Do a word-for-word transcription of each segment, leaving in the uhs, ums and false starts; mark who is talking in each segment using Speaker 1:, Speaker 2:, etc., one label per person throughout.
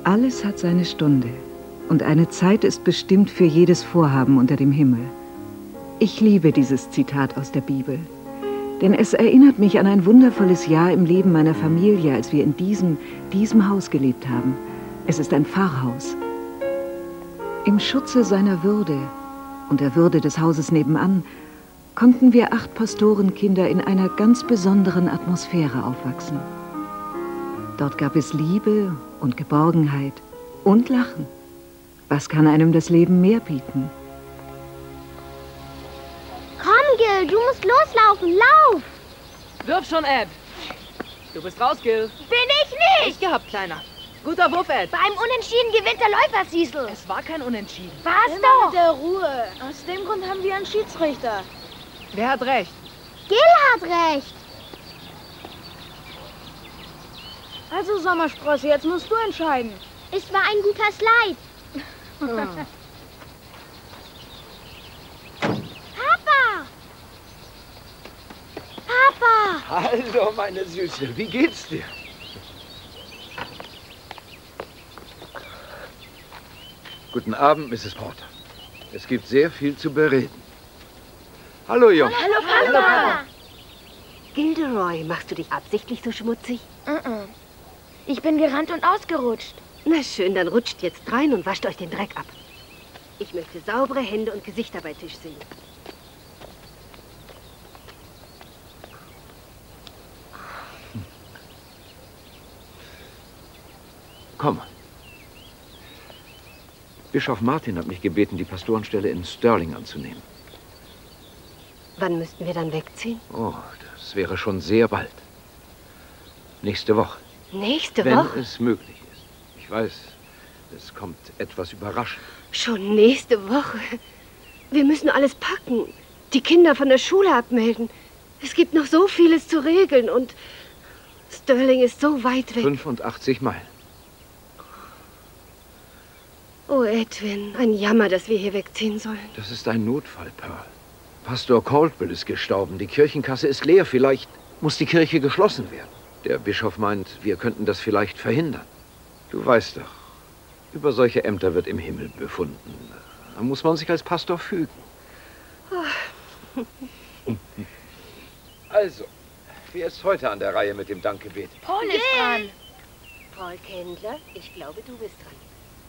Speaker 1: Alles hat seine Stunde und eine Zeit ist bestimmt für jedes Vorhaben unter dem Himmel. Ich liebe dieses Zitat aus der Bibel, denn es erinnert mich an ein wundervolles Jahr im Leben meiner Familie, als wir in diesem, diesem Haus gelebt haben. Es ist ein Pfarrhaus. Im Schutze seiner Würde und der Würde des Hauses nebenan konnten wir acht Pastorenkinder in einer ganz besonderen Atmosphäre aufwachsen. Dort gab es Liebe und Geborgenheit und Lachen. Was kann einem das Leben mehr bieten?
Speaker 2: Komm, Gil, du musst loslaufen. Lauf!
Speaker 3: Wirf schon, Ed. Du bist raus, Gil.
Speaker 2: Bin ich nicht!
Speaker 3: Ich gehabt, Kleiner. Guter Wurf, Ed.
Speaker 2: Beim Unentschieden gewinnt der Läufersiesel.
Speaker 3: Es war kein Unentschieden.
Speaker 2: Was
Speaker 4: Immer
Speaker 2: doch?
Speaker 4: mit der Ruhe. Aus dem Grund haben wir einen Schiedsrichter.
Speaker 3: Wer hat recht?
Speaker 2: Gil hat recht.
Speaker 4: Also, Sommersprosse, jetzt musst du entscheiden.
Speaker 2: Es war ein guter Slide. Papa! Papa!
Speaker 5: Hallo, meine Süße. Wie geht's dir? Guten Abend, Misses Porter. Es gibt sehr viel zu bereden. Hallo, Junge.
Speaker 2: Hallo, Papa! Hallo, Papa.
Speaker 6: Gilderoy, machst du dich absichtlich so schmutzig?
Speaker 2: Uh-uh. Ich bin gerannt und ausgerutscht.
Speaker 6: Na schön, dann rutscht jetzt rein und wascht euch den Dreck ab. Ich möchte saubere Hände und Gesichter bei Tisch sehen.
Speaker 5: Komm. Bischof Martin hat mich gebeten, die Pastorenstelle in Stirling anzunehmen.
Speaker 6: Wann müssten wir dann wegziehen?
Speaker 5: Oh, das wäre schon sehr bald. Nächste Woche.
Speaker 6: Nächste
Speaker 5: Wenn
Speaker 6: Woche?
Speaker 5: es möglich ist. Ich weiß, es kommt etwas überraschend.
Speaker 6: Schon nächste Woche? Wir müssen alles packen. Die Kinder von der Schule abmelden. Es gibt noch so vieles zu regeln und Stirling ist so weit weg.
Speaker 5: fünfundachtzig Meilen.
Speaker 6: Oh, Edwin, ein Jammer, dass wir hier wegziehen sollen.
Speaker 5: Das ist ein Notfall, Pearl. Pastor Caldwell ist gestorben. Die Kirchenkasse ist leer. Vielleicht muss die Kirche geschlossen werden. Der Bischof meint, wir könnten das vielleicht verhindern. Du weißt doch, über solche Ämter wird im Himmel befunden. Da muss man sich als Pastor fügen. Also, wer ist heute an der Reihe mit dem Dankgebet?
Speaker 2: Paul ist dran.
Speaker 6: Paul Kendler, ich glaube, du bist dran.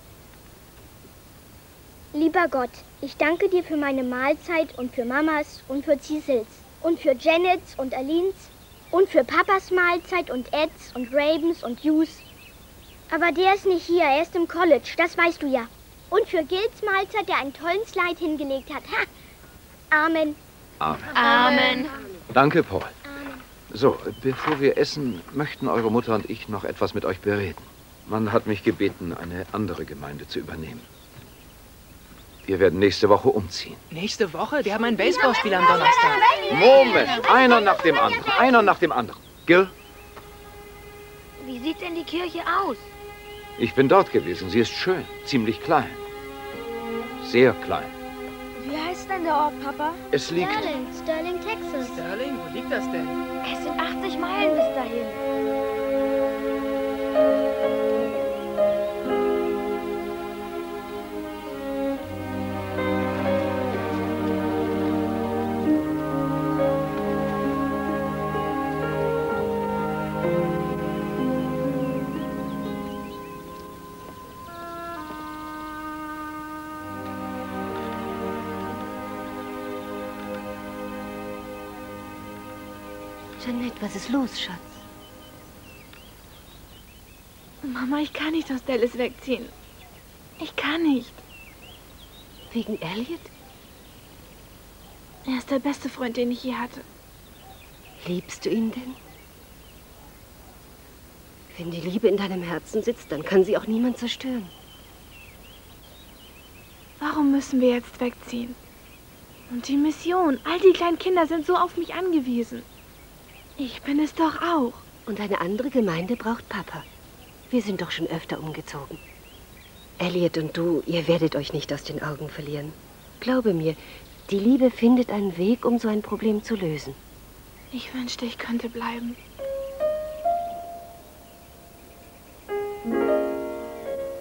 Speaker 2: Lieber Gott, ich danke dir für meine Mahlzeit und für Mamas und für Cecils und für Janets und Alins und für Papas Mahlzeit und Eds und Ravens und Hughes. Aber der ist nicht hier, er ist im College, das weißt du ja. Und für Gils Mahlzeit, der einen tollen Slide hingelegt hat. Ha! Amen.
Speaker 5: Amen.
Speaker 2: Amen.
Speaker 5: Danke, Paul. So, bevor wir essen, möchten eure Mutter und ich noch etwas mit euch bereden. Man hat mich gebeten, eine andere Gemeinde zu übernehmen. Wir werden nächste Woche umziehen.
Speaker 3: Nächste Woche? Die haben ein Baseballspiel am Donnerstag.
Speaker 5: Moment, einer nach dem anderen, einer nach dem anderen. Gil?
Speaker 2: Wie sieht denn die Kirche aus?
Speaker 5: Ich bin dort gewesen. Sie ist schön, ziemlich klein. Sehr klein.
Speaker 4: Wie heißt denn der Ort, Papa?
Speaker 5: Es liegt...
Speaker 2: Sterling, Sterling, Texas.
Speaker 3: Sterling, wo liegt das denn?
Speaker 2: Es sind achtzig Meilen bis dahin.
Speaker 6: Jeanette, was ist los, Schatz?
Speaker 4: Mama, ich kann nicht aus Dallas wegziehen. Ich kann nicht.
Speaker 6: Wegen Elliot?
Speaker 4: Er ist der beste Freund, den ich je hatte.
Speaker 6: Liebst du ihn denn? Wenn die Liebe in deinem Herzen sitzt, dann kann sie auch niemand zerstören.
Speaker 4: Warum müssen wir jetzt wegziehen? Und die Mission, all die kleinen Kinder sind so auf mich angewiesen. Ich bin es doch auch.
Speaker 6: Und eine andere Gemeinde braucht Papa. Wir sind doch schon öfter umgezogen. Elliot und du, ihr werdet euch nicht aus den Augen verlieren. Glaube mir, die Liebe findet einen Weg, um so ein Problem zu lösen.
Speaker 4: Ich wünschte, ich könnte bleiben.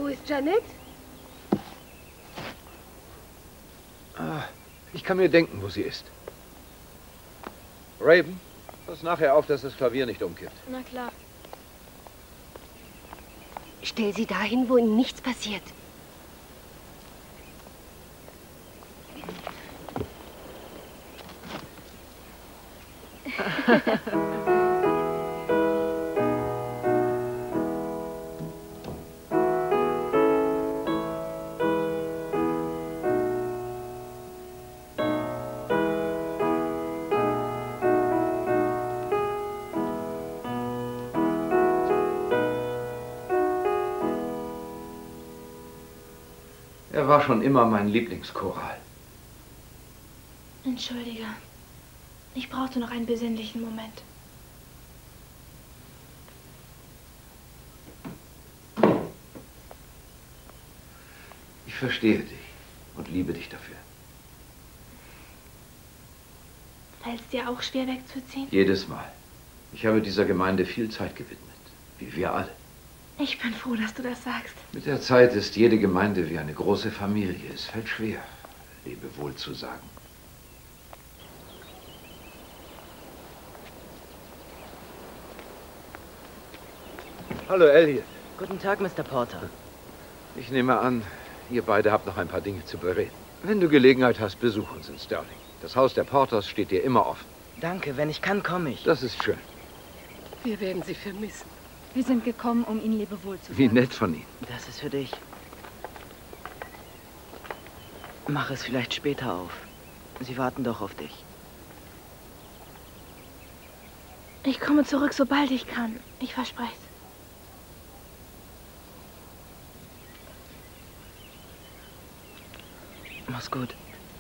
Speaker 6: ist Janet?
Speaker 5: Ah, ich kann mir denken, wo sie ist. Raven, pass nachher auf, dass das Klavier nicht umkippt.
Speaker 4: Na klar.
Speaker 6: Stell sie dahin, wo ihnen nichts passiert.
Speaker 5: Er war schon immer mein Lieblingschoral.
Speaker 4: Entschuldige. Ich brauchte noch einen besinnlichen Moment.
Speaker 5: Ich verstehe dich und liebe dich dafür.
Speaker 4: Fällt es dir auch schwer wegzuziehen?
Speaker 5: Jedes Mal. Ich habe dieser Gemeinde viel Zeit gewidmet, wie wir alle.
Speaker 4: Ich bin froh, dass du das sagst.
Speaker 5: Mit der Zeit ist jede Gemeinde wie eine große Familie. Es fällt schwer, Lebewohl zu sagen. Hallo, Elliot.
Speaker 7: Guten Tag, Mister Porter.
Speaker 5: Ich nehme an, ihr beide habt noch ein paar Dinge zu bereden. Wenn du Gelegenheit hast, besuch uns in Sterling. Das Haus der Porters steht dir immer offen.
Speaker 7: Danke, wenn ich kann, komme ich.
Speaker 5: Das ist schön.
Speaker 6: Wir werden sie vermissen.
Speaker 8: Wir sind gekommen, um Ihnen Lebewohl zu sagen.
Speaker 5: Wie nett von Ihnen.
Speaker 7: Das ist für dich. Mach es vielleicht später auf. Sie warten doch auf dich.
Speaker 4: Ich komme zurück, sobald ich kann. Ich verspreche es.
Speaker 7: Mach's gut.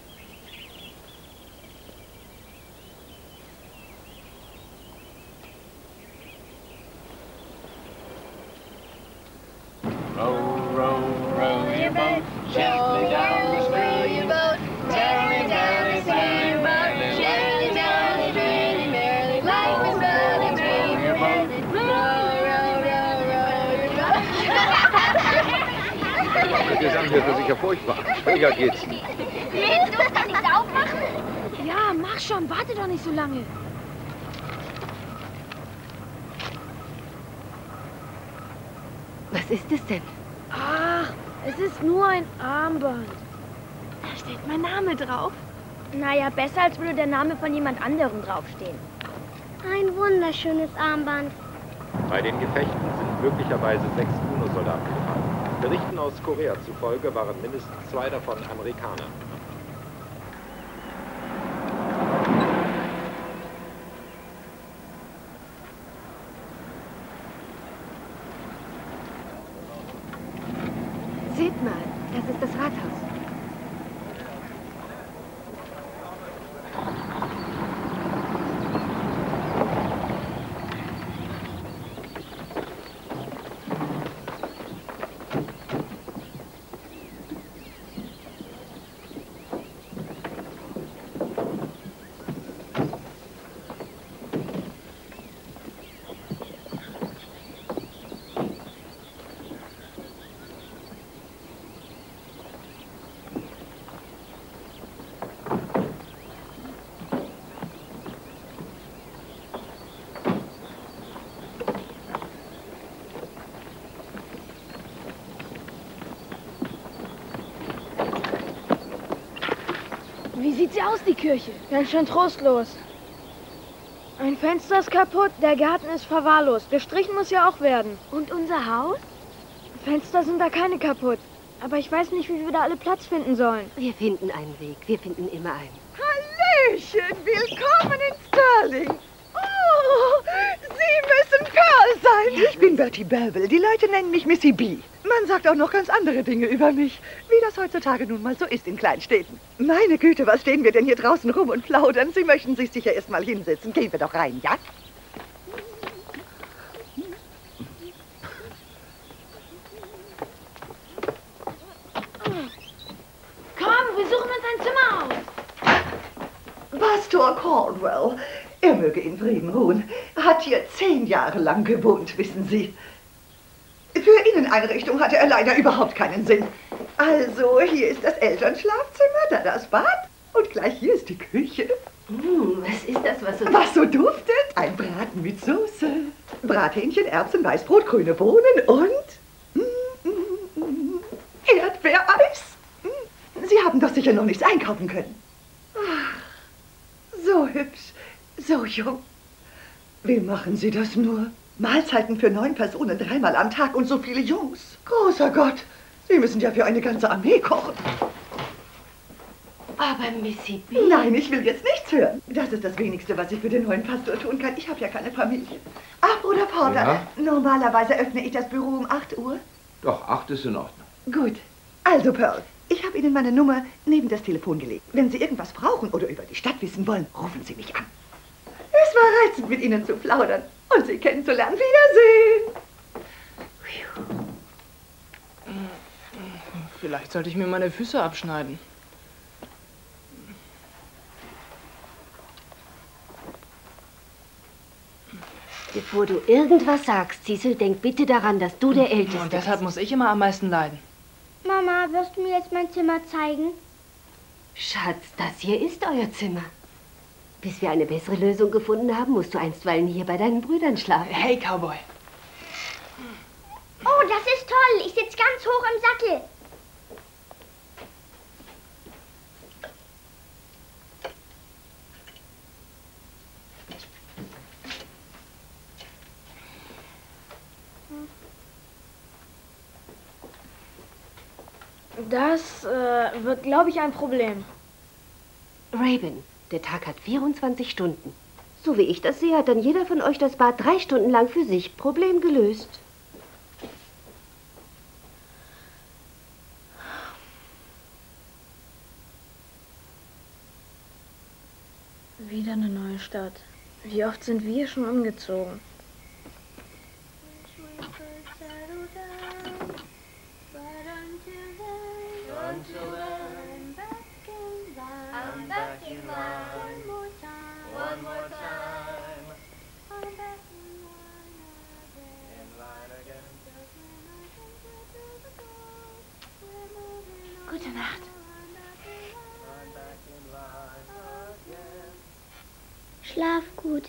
Speaker 9: Row, row, row your boat gently down the stream. Merrily, merrily, merrily, merrily, down the stream. Merrily, life is but a dream. Row, row, row, row your boat.
Speaker 5: Der Gesang hört sich ja furchtbar. Schräger geht's.
Speaker 2: Willst du es dann nicht aufmachen?
Speaker 4: Ja, mach schon. Warte doch nicht so lange.
Speaker 6: Was ist es denn?
Speaker 4: Ach, es ist nur ein Armband. Da steht mein Name drauf.
Speaker 2: Naja, besser als würde der Name von jemand anderem draufstehen. Ein wunderschönes Armband.
Speaker 10: Bei den Gefechten sind möglicherweise sechs UNO-Soldaten gefallen. Berichten aus Korea zufolge waren mindestens zwei davon Amerikaner.
Speaker 6: Seht mal, das ist das Rathaus.
Speaker 4: Wie sieht sie aus, die Kirche? Ganz schön trostlos. Ein Fenster ist kaputt, der Garten ist verwahrlost. Gestrichen muss ja auch werden.
Speaker 2: Und unser Haus?
Speaker 4: Fenster sind da keine kaputt. Aber ich weiß nicht, wie wir da alle Platz finden sollen.
Speaker 6: Wir finden einen Weg. Wir finden immer einen.
Speaker 11: Hallöchen, willkommen in Sterling. Oh, Sie müssen Carl sein. Ich bin Bertie Babel. Die Leute nennen mich Missy B. Man sagt auch noch ganz andere Dinge über mich, wie das heutzutage nun mal so ist in Kleinstädten. Meine Güte, was stehen wir denn hier draußen rum und plaudern? Sie möchten sich sicher erst mal hinsetzen. Gehen wir doch rein, ja?
Speaker 4: Komm, wir suchen uns ein Zimmer aus.
Speaker 11: Pastor Caldwell, er möge in Frieden ruhen, hat hier zehn Jahre lang gewohnt, wissen Sie. Für Ihnen Inneneinrichtung hatte er leider überhaupt keinen Sinn. Also, hier ist das Elternschlafzimmer, da das Bad und gleich hier ist die Küche.
Speaker 6: Mm, was ist das, was so...
Speaker 11: Was so duftet? Ein Braten mit Soße. Brathähnchen, Erbsen, Weißbrot, grüne Bohnen und... Mm, mm, mm, Erdbeereis. Mm. Sie haben doch sicher noch nichts einkaufen können. Ach, so hübsch, so jung. Wie machen Sie das nur? Mahlzeiten für neun Personen dreimal am Tag und so viele Jungs. Großer Gott, Sie müssen ja für eine ganze Armee kochen.
Speaker 6: Aber Missy B...
Speaker 11: Nein, ich will jetzt nichts hören. Das ist das Wenigste, was ich für den neuen Pastor tun kann. Ich habe ja keine Familie. Ach, Bruder Porter,
Speaker 5: Ja?
Speaker 11: normalerweise öffne ich das Büro um acht Uhr.
Speaker 5: Doch, acht ist in Ordnung.
Speaker 11: Gut. Also, Pearl, ich habe Ihnen meine Nummer neben das Telefon gelegt. Wenn Sie irgendwas brauchen oder über die Stadt wissen wollen, rufen Sie mich an. Es war reizend, mit Ihnen zu plaudern und Sie kennenzulernen. Wiedersehen!
Speaker 3: Vielleicht sollte ich mir meine Füße abschneiden.
Speaker 6: Bevor du irgendwas sagst, Cecil, denk bitte daran, dass du der Älteste bist.
Speaker 3: Und deshalb muss ich immer am meisten leiden.
Speaker 2: Mama, wirst du mir jetzt mein Zimmer zeigen?
Speaker 6: Schatz, das hier ist euer Zimmer. Bis wir eine bessere Lösung gefunden haben, musst du einstweilen hier bei deinen Brüdern schlafen.
Speaker 3: Hey, Cowboy.
Speaker 2: Oh, das ist toll. Ich sitze ganz hoch im Sattel.
Speaker 4: Das äh, wird, glaube ich, ein Problem.
Speaker 6: Raven, der Tag hat vierundzwanzig Stunden. So wie ich das sehe, hat dann jeder von euch das Bad drei Stunden lang für sich. Problem gelöst.
Speaker 4: Wieder eine neue Stadt. Wie oft sind wir schon umgezogen?
Speaker 9: Until then, I'm back in line. One more time. I'm back in line again.
Speaker 4: Gute Nacht.
Speaker 9: I'm back in line again.
Speaker 2: Schlaf gut.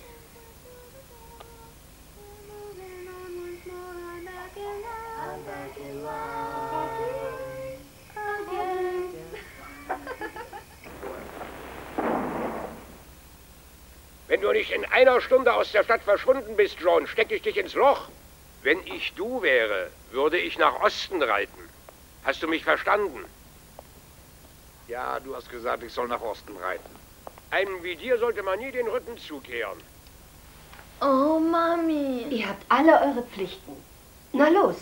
Speaker 9: I'm back in line.
Speaker 12: Wenn du nicht in einer Stunde aus der Stadt verschwunden bist, John, stecke ich dich ins Loch. Wenn ich du wäre, würde ich nach Osten reiten. Hast du mich verstanden?
Speaker 13: Ja, du hast gesagt, ich soll nach Osten reiten.
Speaker 12: Einem wie dir sollte man nie den Rücken zukehren.
Speaker 4: Oh, Mami.
Speaker 6: Ihr habt alle eure Pflichten. Na los.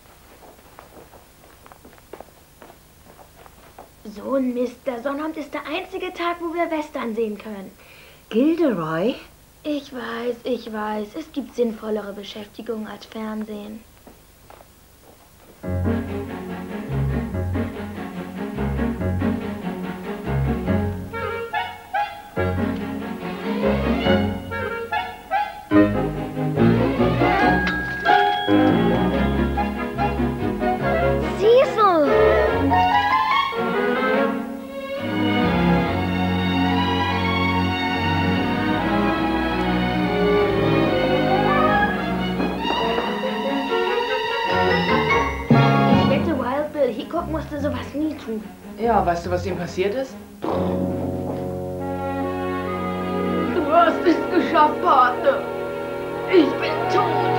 Speaker 4: So ein Mist. Der Sonnabend ist der einzige Tag, wo wir Western sehen können.
Speaker 6: Gilderoy?
Speaker 4: Ich weiß, ich weiß. Es gibt sinnvollere Beschäftigung als Fernsehen. Musste sowas nie tun.
Speaker 3: Ja, weißt du, was ihm passiert ist?
Speaker 4: Du hast es geschafft, Partner. Ich bin tot.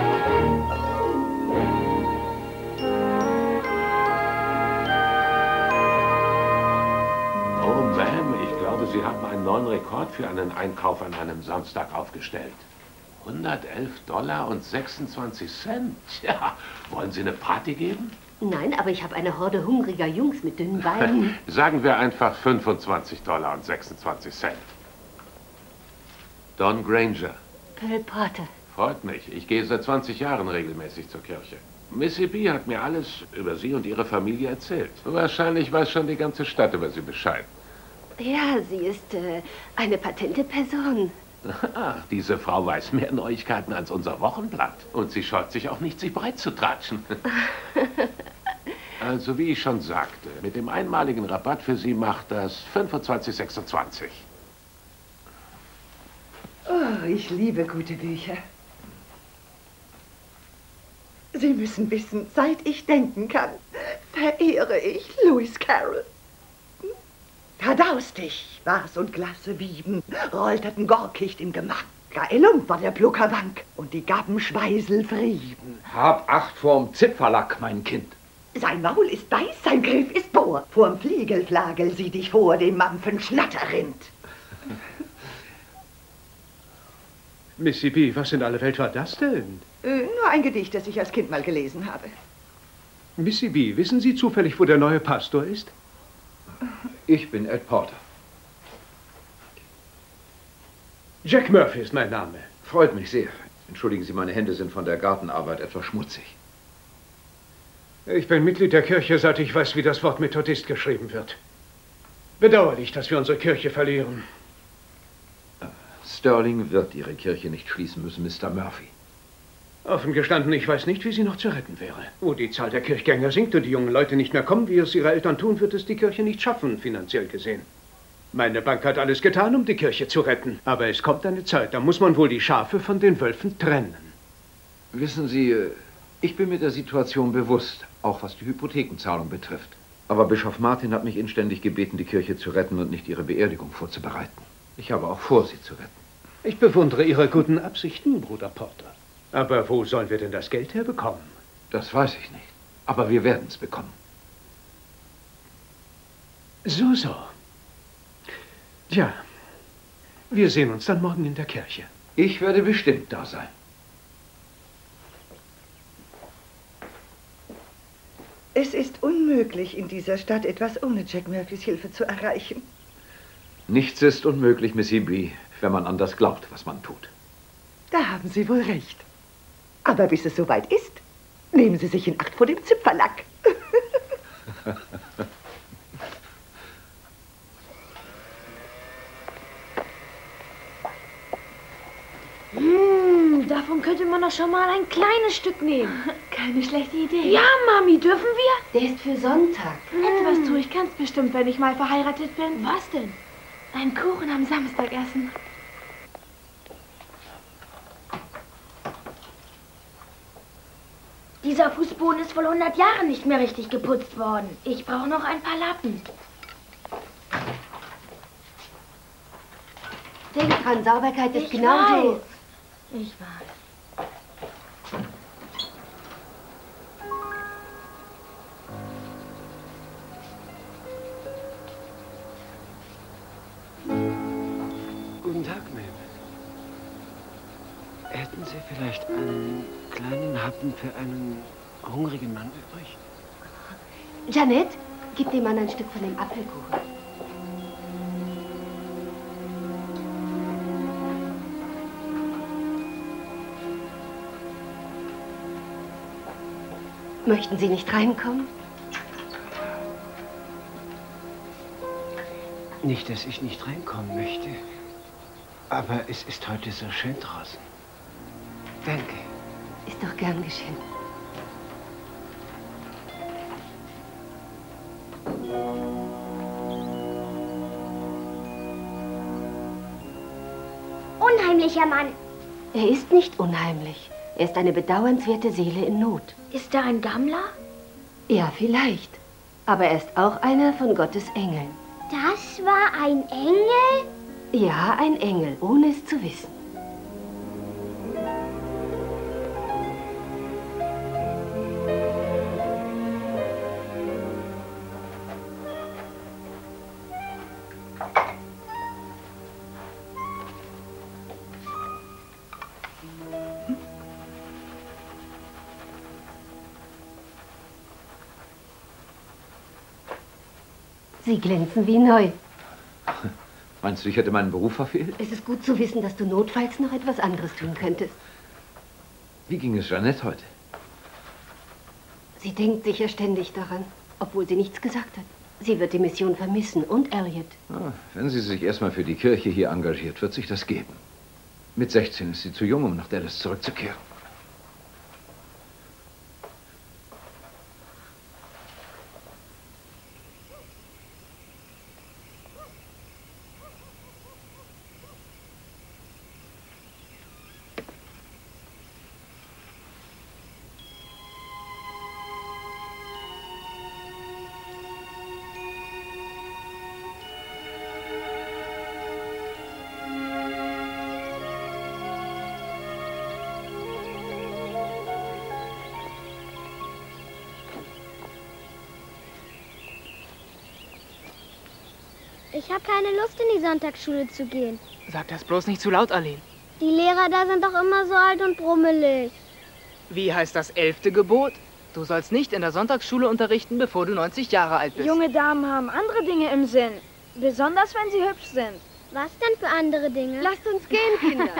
Speaker 14: Oh, Ma'am, ich glaube, Sie haben einen neuen Rekord für einen Einkauf an einem Samstag aufgestellt. hundertelf Dollar und sechsundzwanzig Cent. Ja, wollen Sie eine Party geben?
Speaker 6: Nein, aber ich habe eine Horde hungriger Jungs mit dünnen Beinen.
Speaker 14: Sagen wir einfach fünfundzwanzig Dollar und sechsundzwanzig Cent. Don Granger.
Speaker 6: Pearl Porter.
Speaker 14: Freut mich. Ich gehe seit zwanzig Jahren regelmäßig zur Kirche. Missy B hat mir alles über Sie und Ihre Familie erzählt. Wahrscheinlich weiß schon die ganze Stadt über Sie Bescheid.
Speaker 6: Ja, sie ist äh, eine patente Person.
Speaker 14: Ach, diese Frau weiß mehr Neuigkeiten als unser Wochenblatt. Und sie scheut sich auch nicht, sich breit zu tratschen. Also, wie ich schon sagte, mit dem einmaligen Rabatt für Sie macht das fünfundzwanzig sechsundzwanzig.
Speaker 11: Oh, ich liebe gute Bücher. Sie müssen wissen, seit ich denken kann, verehre ich Lewis Carroll. Kadaustig war's und Glasse wieben, rollterten Gorkicht im Gemach. Gaelum war der Pluckerwank und die Gabbenschweisel frieben.
Speaker 5: Hab Acht vorm Zipferlack, mein Kind.
Speaker 11: Sein Maul ist beiß, sein Griff ist bohr. Vorm Fliegelflagel sieh dich vor dem Mampfen Schnatterrind.
Speaker 15: Missy B., was in aller Welt war das denn?
Speaker 11: Äh, nur ein Gedicht, das ich als Kind mal gelesen habe.
Speaker 15: Missy B., wissen Sie zufällig, wo der neue Pastor ist?
Speaker 5: Ich bin Ed Porter.
Speaker 15: Jack Murphy ist mein Name.
Speaker 5: Freut mich sehr. Entschuldigen Sie, meine Hände sind von der Gartenarbeit etwas schmutzig.
Speaker 15: Ich bin Mitglied der Kirche, seit ich weiß, wie das Wort Methodist geschrieben wird. Bedauerlich, dass wir unsere Kirche verlieren.
Speaker 5: Sterling wird Ihre Kirche nicht schließen müssen, Mister Murphy.
Speaker 15: Offen gestanden, ich weiß nicht, wie sie noch zu retten wäre. Wo die Zahl der Kirchgänger sinkt und die jungen Leute nicht mehr kommen, wie es ihre Eltern tun, wird es die Kirche nicht schaffen, finanziell gesehen. Meine Bank hat alles getan, um die Kirche zu retten. Aber es kommt eine Zeit, da muss man wohl die Schafe von den Wölfen trennen.
Speaker 5: Wissen Sie, ich bin mir der Situation bewusst, auch was die Hypothekenzahlung betrifft. Aber Bischof Martin hat mich inständig gebeten, die Kirche zu retten und nicht ihre Beerdigung vorzubereiten. Ich habe auch vor, sie zu retten.
Speaker 15: Ich bewundere Ihre guten Absichten, Bruder Porter. Aber wo sollen wir denn das Geld herbekommen?
Speaker 5: Das weiß ich nicht. Aber wir werden es bekommen.
Speaker 15: So, so. Tja, wir sehen uns dann morgen in der Kirche.
Speaker 5: Ich werde bestimmt da sein.
Speaker 11: Es ist unmöglich, in dieser Stadt etwas ohne Jack Murphys Hilfe zu erreichen.
Speaker 5: Nichts ist unmöglich, Missy B., wenn man an das glaubt, was man tut.
Speaker 11: Da haben Sie wohl recht. Aber bis es soweit ist, nehmen Sie sich in Acht vor dem Zipferlack.
Speaker 4: Hm, davon könnte man doch schon mal ein kleines Stück nehmen.
Speaker 6: Keine schlechte Idee.
Speaker 4: Ja, Mami, dürfen wir?
Speaker 6: Der ist für Sonntag.
Speaker 4: Hm. Etwas tue ich ganz bestimmt, wenn ich mal verheiratet bin. Was denn? Einen Kuchen am Samstag essen.
Speaker 2: Dieser Fußboden ist vor hundert Jahren nicht mehr richtig geputzt worden. Ich brauche noch ein paar Lappen.
Speaker 6: Denk dran, Sauberkeit ist
Speaker 2: Ich
Speaker 6: genauso.
Speaker 2: weiß. Ich weiß.
Speaker 16: Guten Tag, Mabel. Hätten Sie vielleicht einen kleinen Happen für einen hungrigen Mann übrig?
Speaker 6: Janet, gib dem Mann ein Stück von dem Apfelkuchen. Möchten Sie nicht reinkommen?
Speaker 16: Nicht, dass ich nicht reinkommen möchte. Aber es ist heute so schön draußen. Danke.
Speaker 6: Ist doch gern geschehen.
Speaker 2: Unheimlicher Mann.
Speaker 6: Er ist nicht unheimlich. Er ist eine bedauernswerte Seele in Not.
Speaker 2: Ist er ein Gammler?
Speaker 6: Ja, vielleicht. Aber er ist auch einer von Gottes Engeln.
Speaker 2: Das war ein Engel?
Speaker 6: Ja, ein Engel, ohne es zu wissen. Sie glänzen wie neu.
Speaker 5: Meinst du, ich hätte meinen Beruf verfehlt?
Speaker 6: Es ist gut zu wissen, dass du notfalls noch etwas anderes tun könntest.
Speaker 5: Wie ging es Jeanette heute?
Speaker 6: Sie denkt sicher ständig daran, obwohl sie nichts gesagt hat. Sie wird die Mission vermissen und Elliot.
Speaker 5: Ah, wenn sie sich erstmal für die Kirche hier engagiert, wird sich das geben. Mit sechzehn ist sie zu jung, um nach Dallas zurückzukehren.
Speaker 2: Ich habe keine Lust, in die Sonntagsschule zu gehen.
Speaker 3: Sag das bloß nicht zu laut, Arlene.
Speaker 2: Die Lehrer da sind doch immer so alt und brummelig.
Speaker 3: Wie heißt das elfte Gebot? Du sollst nicht in der Sonntagsschule unterrichten, bevor du neunzig Jahre alt bist.
Speaker 4: Junge Damen haben andere Dinge im Sinn. Besonders, wenn sie hübsch sind.
Speaker 2: Was denn für andere Dinge?
Speaker 4: Lasst uns gehen, Kinder.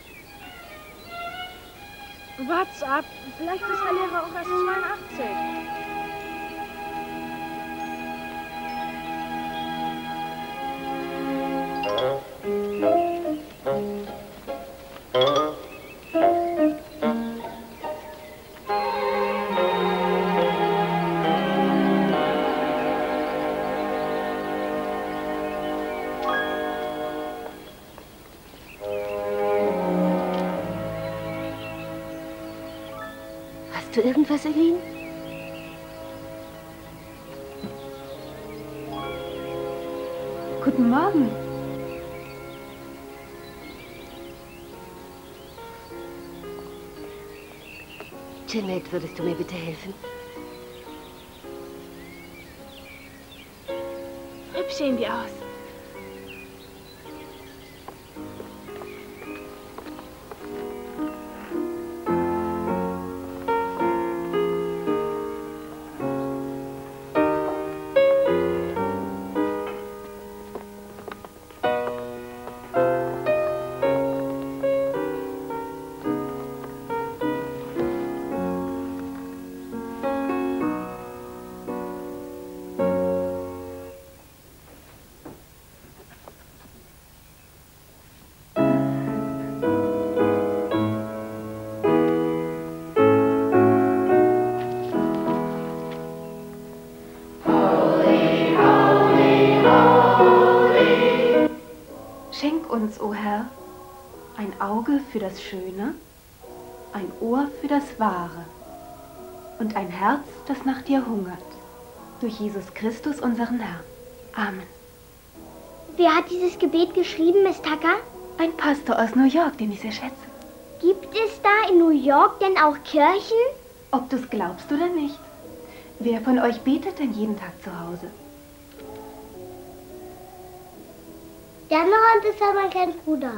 Speaker 4: Wart's ab. Vielleicht ist der Lehrer auch erst zweiundachtzig.
Speaker 6: Hast du irgendwas, Eileen?
Speaker 8: Guten Morgen.
Speaker 6: Jeanette, würdest du mir bitte helfen?
Speaker 4: Hübsch sehen die aus.
Speaker 8: Schenk uns, o Herr, ein Auge für das Schöne, ein Ohr für das Wahre und ein Herz, das nach dir hungert. Durch Jesus Christus, unseren Herrn. Amen.
Speaker 2: Wer hat dieses Gebet geschrieben, Miss Tucker?
Speaker 8: Ein Pastor aus New York, den ich sehr schätze.
Speaker 2: Gibt es da in New York denn auch Kirchen?
Speaker 8: Ob du es glaubst oder nicht. Wer von euch betet denn jeden Tag zu Hause?
Speaker 2: Der Laurent ist aber kein Bruder.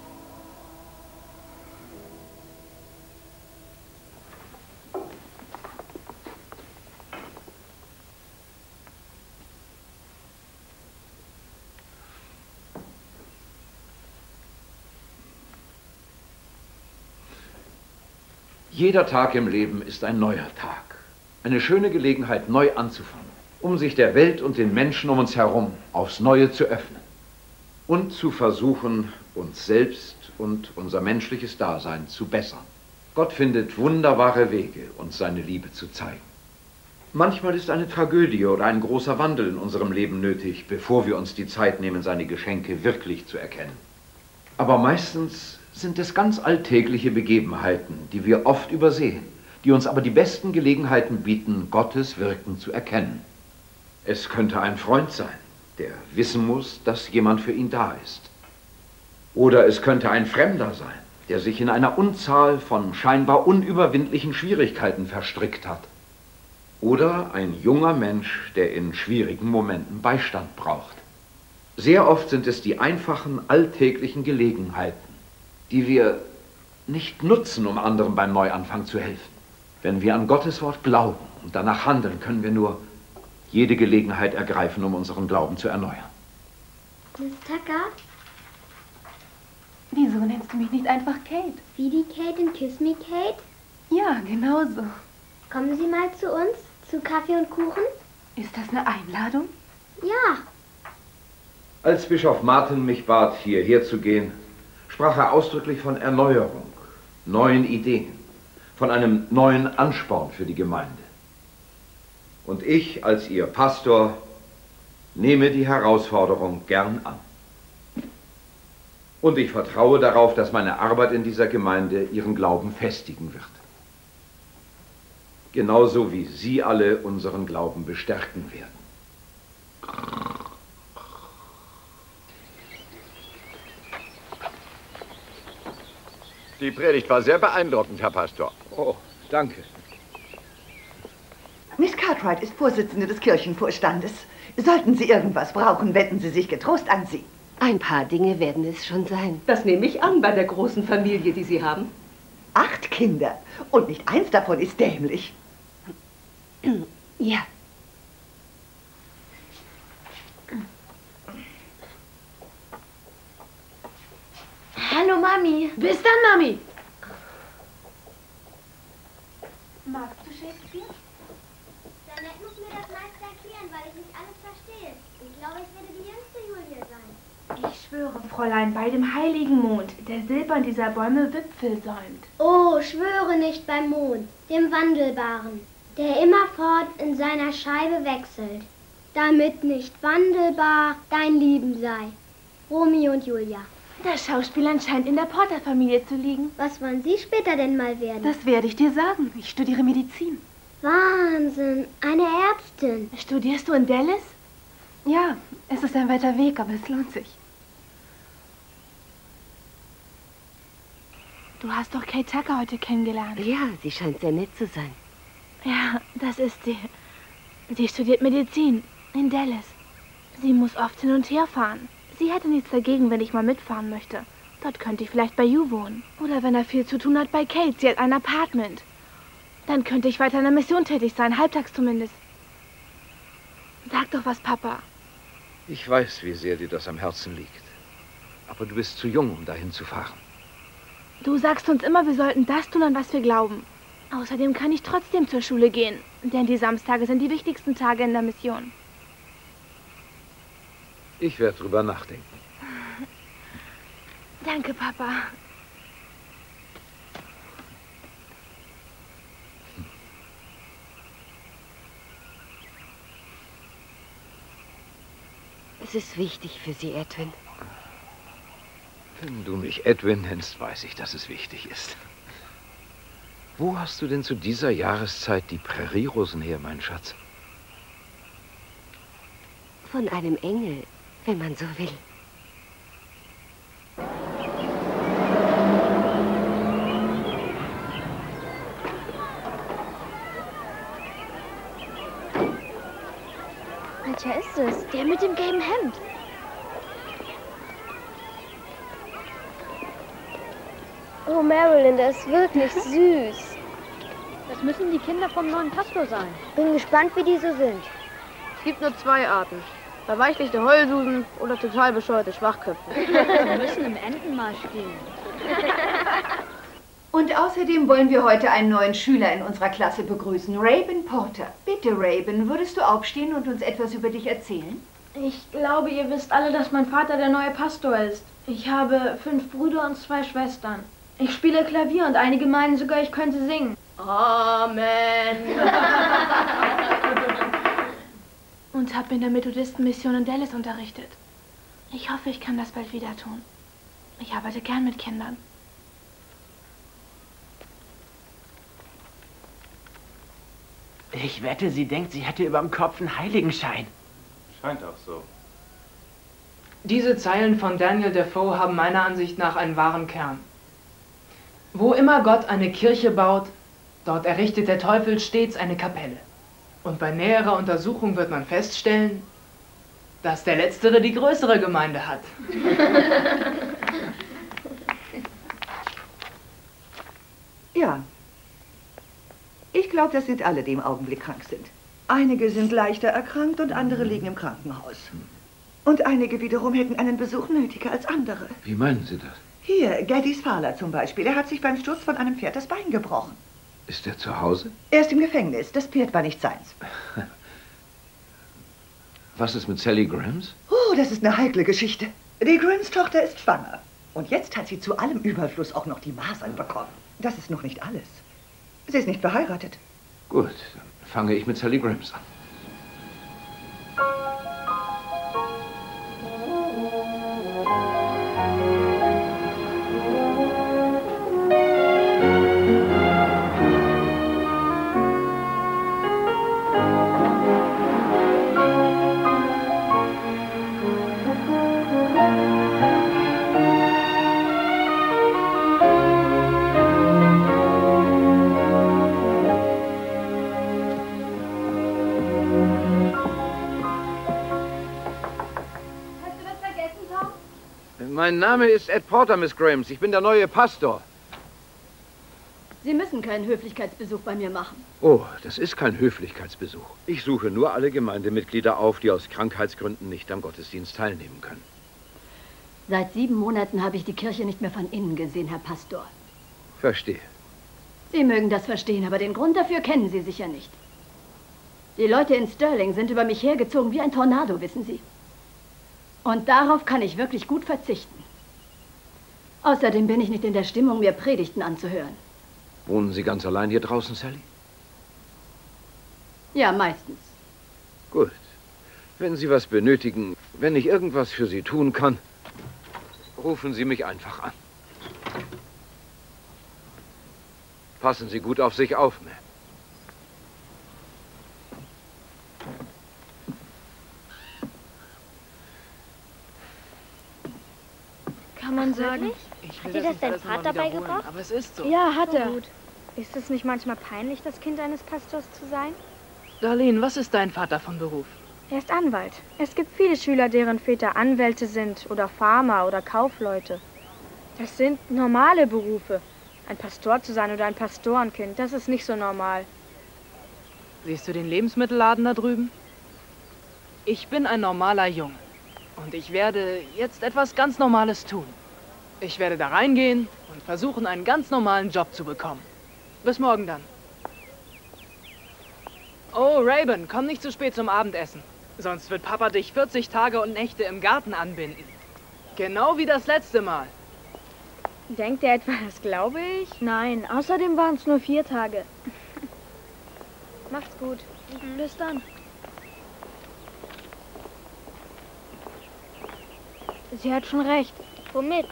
Speaker 5: Jeder Tag im Leben ist ein neuer Tag. Eine schöne Gelegenheit, neu anzufangen, um sich der Welt und den Menschen um uns herum aufs Neue zu öffnen und zu versuchen, uns selbst und unser menschliches Dasein zu bessern. Gott findet wunderbare Wege, uns seine Liebe zu zeigen. Manchmal ist eine Tragödie oder ein großer Wandel in unserem Leben nötig, bevor wir uns die Zeit nehmen, seine Geschenke wirklich zu erkennen. Aber meistens sind es ganz alltägliche Begebenheiten, die wir oft übersehen, die uns aber die besten Gelegenheiten bieten, Gottes Wirken zu erkennen. Es könnte ein Freund sein, der wissen muss, dass jemand für ihn da ist. Oder es könnte ein Fremder sein, der sich in einer Unzahl von scheinbar unüberwindlichen Schwierigkeiten verstrickt hat. Oder ein junger Mensch, der in schwierigen Momenten Beistand braucht. Sehr oft sind es die einfachen, alltäglichen Gelegenheiten, die wir nicht nutzen, um anderen beim Neuanfang zu helfen. Wenn wir an Gottes Wort glauben und danach handeln, können wir nur jede Gelegenheit ergreifen, um unseren Glauben zu erneuern.
Speaker 2: Miss Tucker?
Speaker 8: Wieso nennst du mich nicht einfach Kate?
Speaker 2: Wie die Kate in Kiss Me Kate?
Speaker 8: Ja, genau so.
Speaker 2: Kommen Sie mal zu uns, zu Kaffee und Kuchen?
Speaker 8: Ist das eine Einladung?
Speaker 2: Ja.
Speaker 5: Als Bischof Martin mich bat, hierher zu gehen, sprach er ausdrücklich von Erneuerung, neuen Ideen, von einem neuen Ansporn für die Gemeinde. Und ich als Ihr Pastor nehme die Herausforderung gern an. Und ich vertraue darauf, dass meine Arbeit in dieser Gemeinde Ihren Glauben festigen wird. Genauso wie Sie alle unseren Glauben bestärken werden.
Speaker 13: Die Predigt war sehr beeindruckend, Herr Pastor.
Speaker 5: Oh, danke.
Speaker 11: Miss Cartwright ist Vorsitzende des Kirchenvorstandes. Sollten Sie irgendwas brauchen, wenden Sie sich getrost an sie.
Speaker 6: Ein paar Dinge werden es schon sein.
Speaker 17: Das nehme ich an bei der großen Familie, die Sie haben.
Speaker 11: Acht Kinder. Und nicht eins davon ist dämlich.
Speaker 6: Ja.
Speaker 4: Hallo, Mami. Bis dann, Mami.
Speaker 2: Magst du Shakespeare? Jeanette muss mir das meiste erklären, weil ich nicht alles verstehe. Ich glaube, ich werde die jüngste Julie sein.
Speaker 4: Ich schwöre, Fräulein, bei dem heiligen Mond, der silbern dieser Bäume Wipfel säumt.
Speaker 2: Oh, schwöre nicht beim Mond, dem Wandelbaren, der immerfort in seiner Scheibe wechselt, damit nicht wandelbar dein Lieben sei. Romeo und Julia.
Speaker 4: Das Schauspielern scheint in der Porter-Familie zu liegen.
Speaker 2: Was wollen Sie später denn mal werden?
Speaker 4: Das werde ich dir sagen. Ich studiere Medizin.
Speaker 2: Wahnsinn, eine Ärztin.
Speaker 4: Studierst du in Dallas?
Speaker 8: Ja, es ist ein weiter Weg, aber es lohnt sich.
Speaker 4: Du hast doch Kate Tucker heute kennengelernt.
Speaker 6: Ja, sie scheint sehr nett zu sein.
Speaker 4: Ja, das ist sie. Sie studiert Medizin in Dallas. Sie muss oft hin und her fahren. Sie hätte nichts dagegen, wenn ich mal mitfahren möchte. Dort könnte ich vielleicht bei Hugh wohnen. Oder wenn er viel zu tun hat bei Kate. Sie hat ein Apartment. Dann könnte ich weiter in der Mission tätig sein, halbtags zumindest. Sag doch was, Papa.
Speaker 5: Ich weiß, wie sehr dir das am Herzen liegt. Aber du bist zu jung, um dahin zu fahren.
Speaker 4: Du sagst uns immer, wir sollten das tun, an was wir glauben. Außerdem kann ich trotzdem zur Schule gehen. Denn die Samstage sind die wichtigsten Tage in der Mission.
Speaker 5: Ich werde drüber nachdenken.
Speaker 4: Danke, Papa.
Speaker 6: Es ist wichtig für Sie, Edwin.
Speaker 5: Wenn du mich Edwin nennst, weiß ich, dass es wichtig ist. Wo hast du denn zu dieser Jahreszeit die Prärierosen her, mein Schatz?
Speaker 6: Von einem Engel, wenn man so will.
Speaker 2: Welcher ist es? Der mit dem gelben Hemd. Oh, Marilyn, der ist wirklich süß.
Speaker 18: Das müssen die Kinder vom neuen Pastor sein.
Speaker 2: Bin gespannt, wie die so sind.
Speaker 18: Es gibt nur zwei Arten. Verweichlichte Heulsusen oder total bescheuerte Schwachköpfe. Wir müssen im Entenmarsch spielen.
Speaker 11: Und außerdem wollen wir heute einen neuen Schüler in unserer Klasse begrüßen, Raven Porter. Bitte, Raven, würdest du aufstehen und uns etwas über dich erzählen?
Speaker 4: Ich glaube, ihr wisst alle, dass mein Vater der neue Pastor ist. Ich habe fünf Brüder und zwei Schwestern. Ich spiele Klavier und einige meinen sogar, ich könnte singen. Amen. Und habe in der Methodistenmission in Dallas unterrichtet. Ich hoffe, ich kann das bald wieder tun. Ich arbeite gern mit Kindern.
Speaker 7: Ich wette, sie denkt, sie hätte überm Kopf einen Heiligenschein.
Speaker 10: Scheint auch so.
Speaker 3: Diese Zeilen von Daniel Defoe haben meiner Ansicht nach einen wahren Kern. Wo immer Gott eine Kirche baut, dort errichtet der Teufel stets eine Kapelle. Und bei näherer Untersuchung wird man feststellen, dass der Letztere die größere Gemeinde hat.
Speaker 11: Ja. Ich glaube, das sind alle, die im Augenblick krank sind. Einige sind leichter erkrankt und andere liegen im Krankenhaus. Und einige wiederum hätten einen Besuch nötiger als andere.
Speaker 5: Wie meinen Sie das?
Speaker 11: Hier, Gaddis Fowler zum Beispiel. Er hat sich beim Sturz von einem Pferd das Bein gebrochen.
Speaker 5: Ist er zu Hause?
Speaker 11: Er ist im Gefängnis. Das Pferd war nicht seins.
Speaker 5: Was ist mit Sally Grams?
Speaker 11: Oh, das ist eine heikle Geschichte. Die Grams Tochter ist schwanger. Und jetzt hat sie zu allem Überfluss auch noch die Masern bekommen. Das ist noch nicht alles. Sie ist nicht verheiratet.
Speaker 5: Gut, dann fange ich mit Sally Grimes an. Mein Name ist Ed Porter, Miss Grimes. Ich bin der neue Pastor.
Speaker 19: Sie müssen keinen Höflichkeitsbesuch bei mir machen.
Speaker 5: Oh, das ist kein Höflichkeitsbesuch. Ich suche nur alle Gemeindemitglieder auf, die aus Krankheitsgründen nicht am Gottesdienst teilnehmen können.
Speaker 19: Seit sieben Monaten habe ich die Kirche nicht mehr von innen gesehen, Herr Pastor.
Speaker 5: Verstehe.
Speaker 19: Sie mögen das verstehen, aber den Grund dafür kennen Sie sicher nicht. Die Leute in Sterling sind über mich hergezogen wie ein Tornado, wissen Sie. Und darauf kann ich wirklich gut verzichten. Außerdem bin ich nicht in der Stimmung, mir Predigten anzuhören.
Speaker 5: Wohnen Sie ganz allein hier draußen, Sally?
Speaker 19: Ja, meistens.
Speaker 5: Gut. Wenn Sie was benötigen, wenn ich irgendwas für Sie tun kann, rufen Sie mich einfach an. Passen Sie gut auf sich auf, Ma'am.
Speaker 20: Kann man sagen.
Speaker 3: Ich
Speaker 20: Hat dir das dein Vater beigebracht?
Speaker 3: Aber es ist so.
Speaker 20: Ja, hat
Speaker 3: So
Speaker 20: er.
Speaker 3: gut.
Speaker 20: Ist es nicht manchmal peinlich, das Kind eines Pastors zu sein?
Speaker 3: Darlene, was ist dein Vater von Beruf?
Speaker 20: Er ist Anwalt. Es gibt viele Schüler, deren Väter Anwälte sind oder Farmer oder Kaufleute. Das sind normale Berufe. Ein Pastor zu sein oder ein Pastorenkind, das ist nicht so normal.
Speaker 3: Siehst du den Lebensmittelladen da drüben? Ich bin ein normaler Junge. Und ich werde jetzt etwas ganz Normales tun. Ich werde da reingehen und versuchen, einen ganz normalen Job zu bekommen. Bis morgen dann. Oh, Rayburn, komm nicht zu spät zum Abendessen. Sonst wird Papa dich vierzig Tage und Nächte im Garten anbinden. Genau wie das letzte Mal.
Speaker 20: Denkt er etwa, das glaube ich? Nein, außerdem waren es nur vier Tage. Macht's gut. Bis dann. Sie hat schon recht. Womit?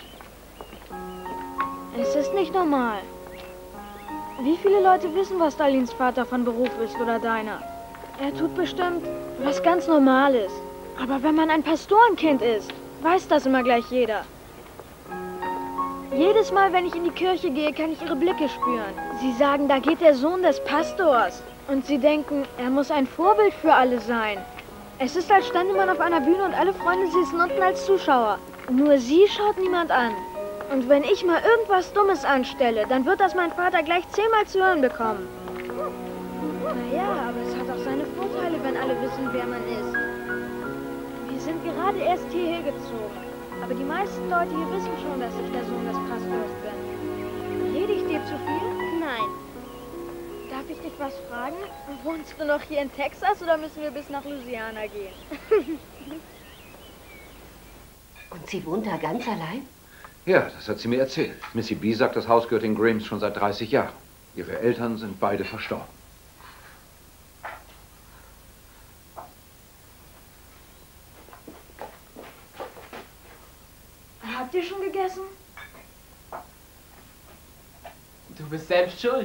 Speaker 20: Es ist nicht normal. Wie viele Leute wissen, was Darlenes Vater von Beruf ist oder deiner? Er tut bestimmt was ganz Normales. Aber wenn man ein Pastorenkind ist, weiß das immer gleich jeder. Jedes Mal, wenn ich in die Kirche gehe, kann ich ihre Blicke spüren. Sie sagen, da geht der Sohn des Pastors. Und sie denken, er muss ein Vorbild für alle sein. Es ist, als stände man auf einer Bühne und alle Freunde sitzen unten als Zuschauer. Nur sie schaut niemand an. Und wenn ich mal irgendwas Dummes anstelle, dann wird das mein Vater gleich zehnmal zu hören bekommen. Naja, aber es hat auch seine Vorteile, wenn alle wissen, wer man ist. Wir sind gerade erst hierher gezogen. Aber die meisten Leute hier wissen schon, dass ich der Sohn des Pastors bin. Rede ich dir zu viel? Nein. Darf ich dich was fragen? Wohnst du noch hier in Texas oder müssen wir bis nach Louisiana gehen?
Speaker 6: Und sie wohnt da ganz allein?
Speaker 5: Ja, das hat sie mir erzählt. Missy B. sagt, das Haus gehört den Grimes schon seit dreißig Jahren. Ihre Eltern sind beide verstorben.
Speaker 20: Habt ihr schon gegessen?
Speaker 3: Du bist selbst schuld.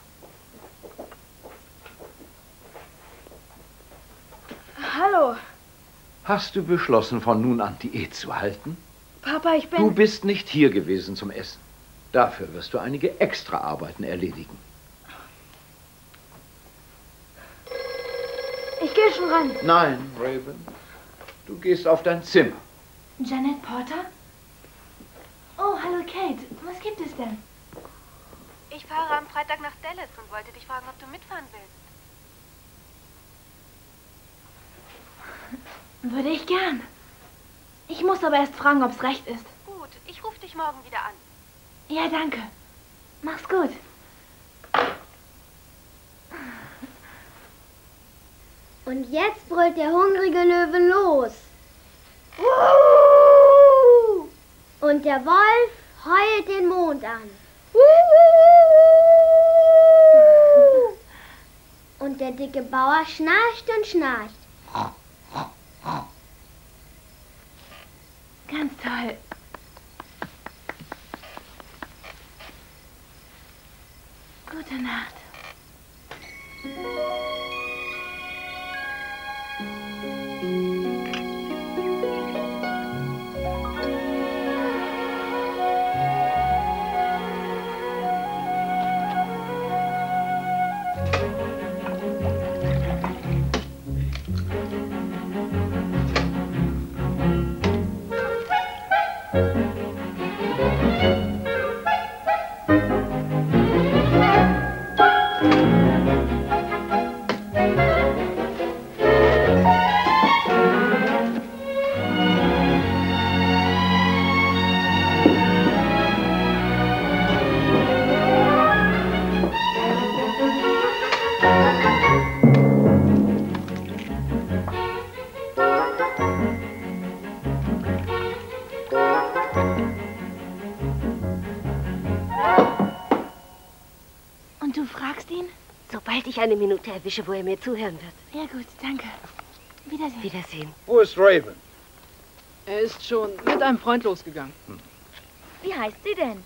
Speaker 20: Hallo.
Speaker 5: Hast du beschlossen, von nun an Diät zu halten?
Speaker 20: Papa, ich bin...
Speaker 5: Du bist nicht hier gewesen zum Essen. Dafür wirst du einige Extraarbeiten erledigen.
Speaker 20: Ich gehe schon ran.
Speaker 5: Nein, Rayburn. Du gehst auf dein Zimmer.
Speaker 4: Janet Porter? Oh, hallo Kate. Was gibt es denn?
Speaker 6: Ich fahre am Freitag nach Dallas und wollte dich fragen, ob du mitfahren willst.
Speaker 4: Würde ich gern. Ich muss aber erst fragen, ob es recht ist.
Speaker 6: Gut, ich rufe dich morgen wieder an.
Speaker 4: Ja, danke. Mach's gut.
Speaker 2: Und jetzt brüllt der hungrige Löwe los. Und Und der Wolf heult den Mond an. Und der dicke Bauer schnarcht und schnarcht.
Speaker 4: Ganz toll. Gute Nacht.
Speaker 6: Sobald ich eine Minute erwische, wo er mir zuhören wird.
Speaker 4: Ja gut, danke. Wiedersehen.
Speaker 6: Wiedersehen.
Speaker 13: Wo ist Raven?
Speaker 3: Er ist schon mit einem Freund losgegangen. Hm.
Speaker 20: Wie heißt sie denn?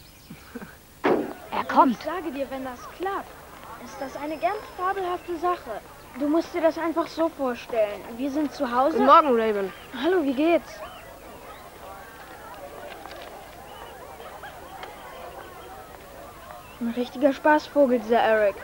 Speaker 4: Er kommt.
Speaker 20: Ich sage dir, wenn das klappt, ist das eine ganz fabelhafte Sache. Du musst dir das einfach so vorstellen. Wir sind zu Hause.
Speaker 18: Guten Morgen, Raven.
Speaker 20: Hallo, wie geht's? Ein richtiger Spaßvogel, dieser Eric.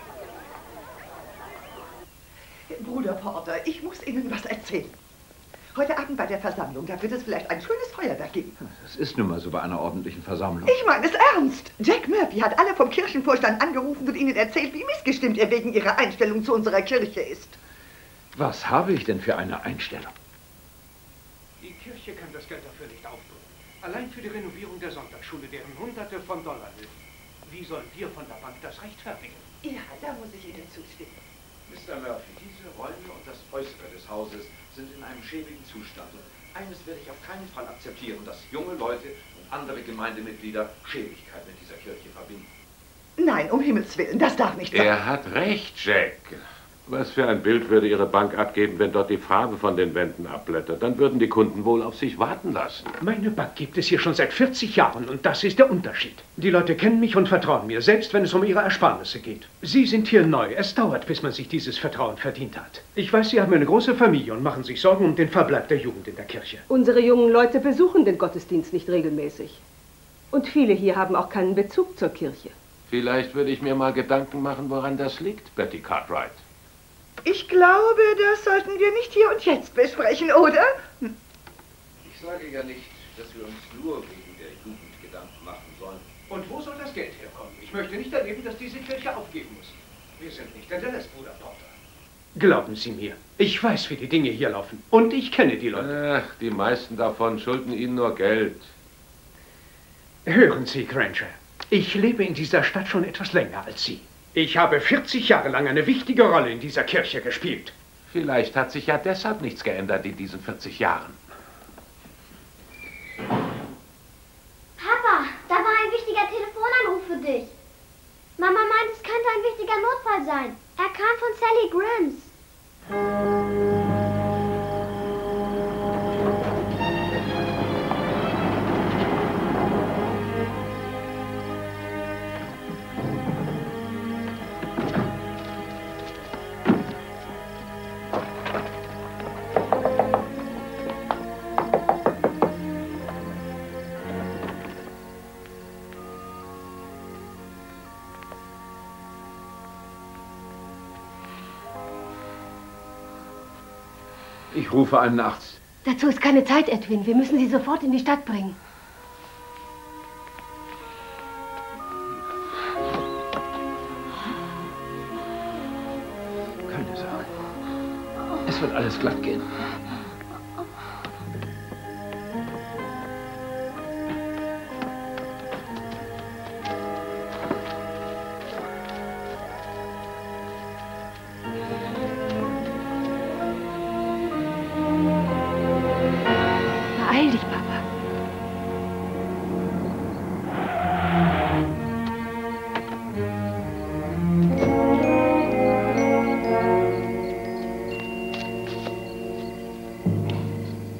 Speaker 11: Bruder Porter, ich muss Ihnen was erzählen. Heute Abend bei der Versammlung, da wird es vielleicht ein schönes Feuerwerk geben.
Speaker 5: Das ist nun mal so bei einer ordentlichen Versammlung.
Speaker 11: Ich meine es ernst. Jack Murphy hat alle vom Kirchenvorstand angerufen und ihnen erzählt, wie missgestimmt er wegen ihrer Einstellung zu unserer Kirche ist.
Speaker 5: Was habe ich denn für eine Einstellung?
Speaker 15: Die Kirche kann das Geld dafür nicht aufbringen. Allein für die Renovierung der Sonntagsschule, deren Hunderte von Dollar nötig. Wie sollen wir von der Bank das rechtfertigen?
Speaker 11: Ja, da muss ich Ihnen zustimmen.
Speaker 5: Mister Murphy, diese Räume und das Äußere des Hauses sind in einem schäbigen Zustand. Und eines werde ich auf keinen Fall akzeptieren, dass junge Leute und andere Gemeindemitglieder Schäbigkeit mit dieser Kirche verbinden.
Speaker 11: Nein, um Himmels Willen, das darf nicht sein.
Speaker 14: Er hat recht, Jack. Was für ein Bild würde Ihre Bank abgeben, wenn dort die Farbe von den Wänden abblättert? Dann würden die Kunden wohl auf sich warten lassen.
Speaker 15: Meine Bank gibt es hier schon seit vierzig Jahren und das ist der Unterschied. Die Leute kennen mich und vertrauen mir, selbst wenn es um ihre Ersparnisse geht. Sie sind hier neu. Es dauert, bis man sich dieses Vertrauen verdient hat. Ich weiß, Sie haben eine große Familie und machen sich Sorgen um den Verbleib der Jugend in der Kirche.
Speaker 17: Unsere jungen Leute besuchen den Gottesdienst nicht regelmäßig. Und viele hier haben auch keinen Bezug zur Kirche.
Speaker 14: Vielleicht würde ich mir mal Gedanken machen, woran das liegt, Betty Cartwright.
Speaker 11: Ich glaube, das sollten wir nicht hier und jetzt besprechen, oder? Hm.
Speaker 5: Ich sage ja nicht, dass wir uns nur wegen der Jugend Gedanken machen sollen.
Speaker 15: Und wo soll das Geld herkommen? Ich möchte nicht erleben, dass diese Kirche aufgeben muss. Wir sind nicht in Dallas, Bruder Porter. Glauben Sie mir, ich weiß, wie die Dinge hier laufen. Und ich kenne die Leute.
Speaker 14: Ach, die meisten davon schulden Ihnen nur Geld.
Speaker 15: Hören Sie, Granger. Ich lebe in dieser Stadt schon etwas länger als Sie. Ich habe vierzig Jahre lang eine wichtige Rolle in dieser Kirche gespielt.
Speaker 14: Vielleicht hat sich ja deshalb nichts geändert in diesen vierzig Jahren.
Speaker 2: Papa, da war ein wichtiger Telefonanruf für dich. Mama meint, es könnte ein wichtiger Notfall sein. Er kam von Sally Grims.
Speaker 5: Ich rufe einen Arzt.
Speaker 6: Dazu ist keine Zeit, Edwin. Wir müssen sie sofort in die Stadt bringen.
Speaker 5: Keine Sorge. Es wird alles glatt gehen.
Speaker 6: Beeil dich, Papa.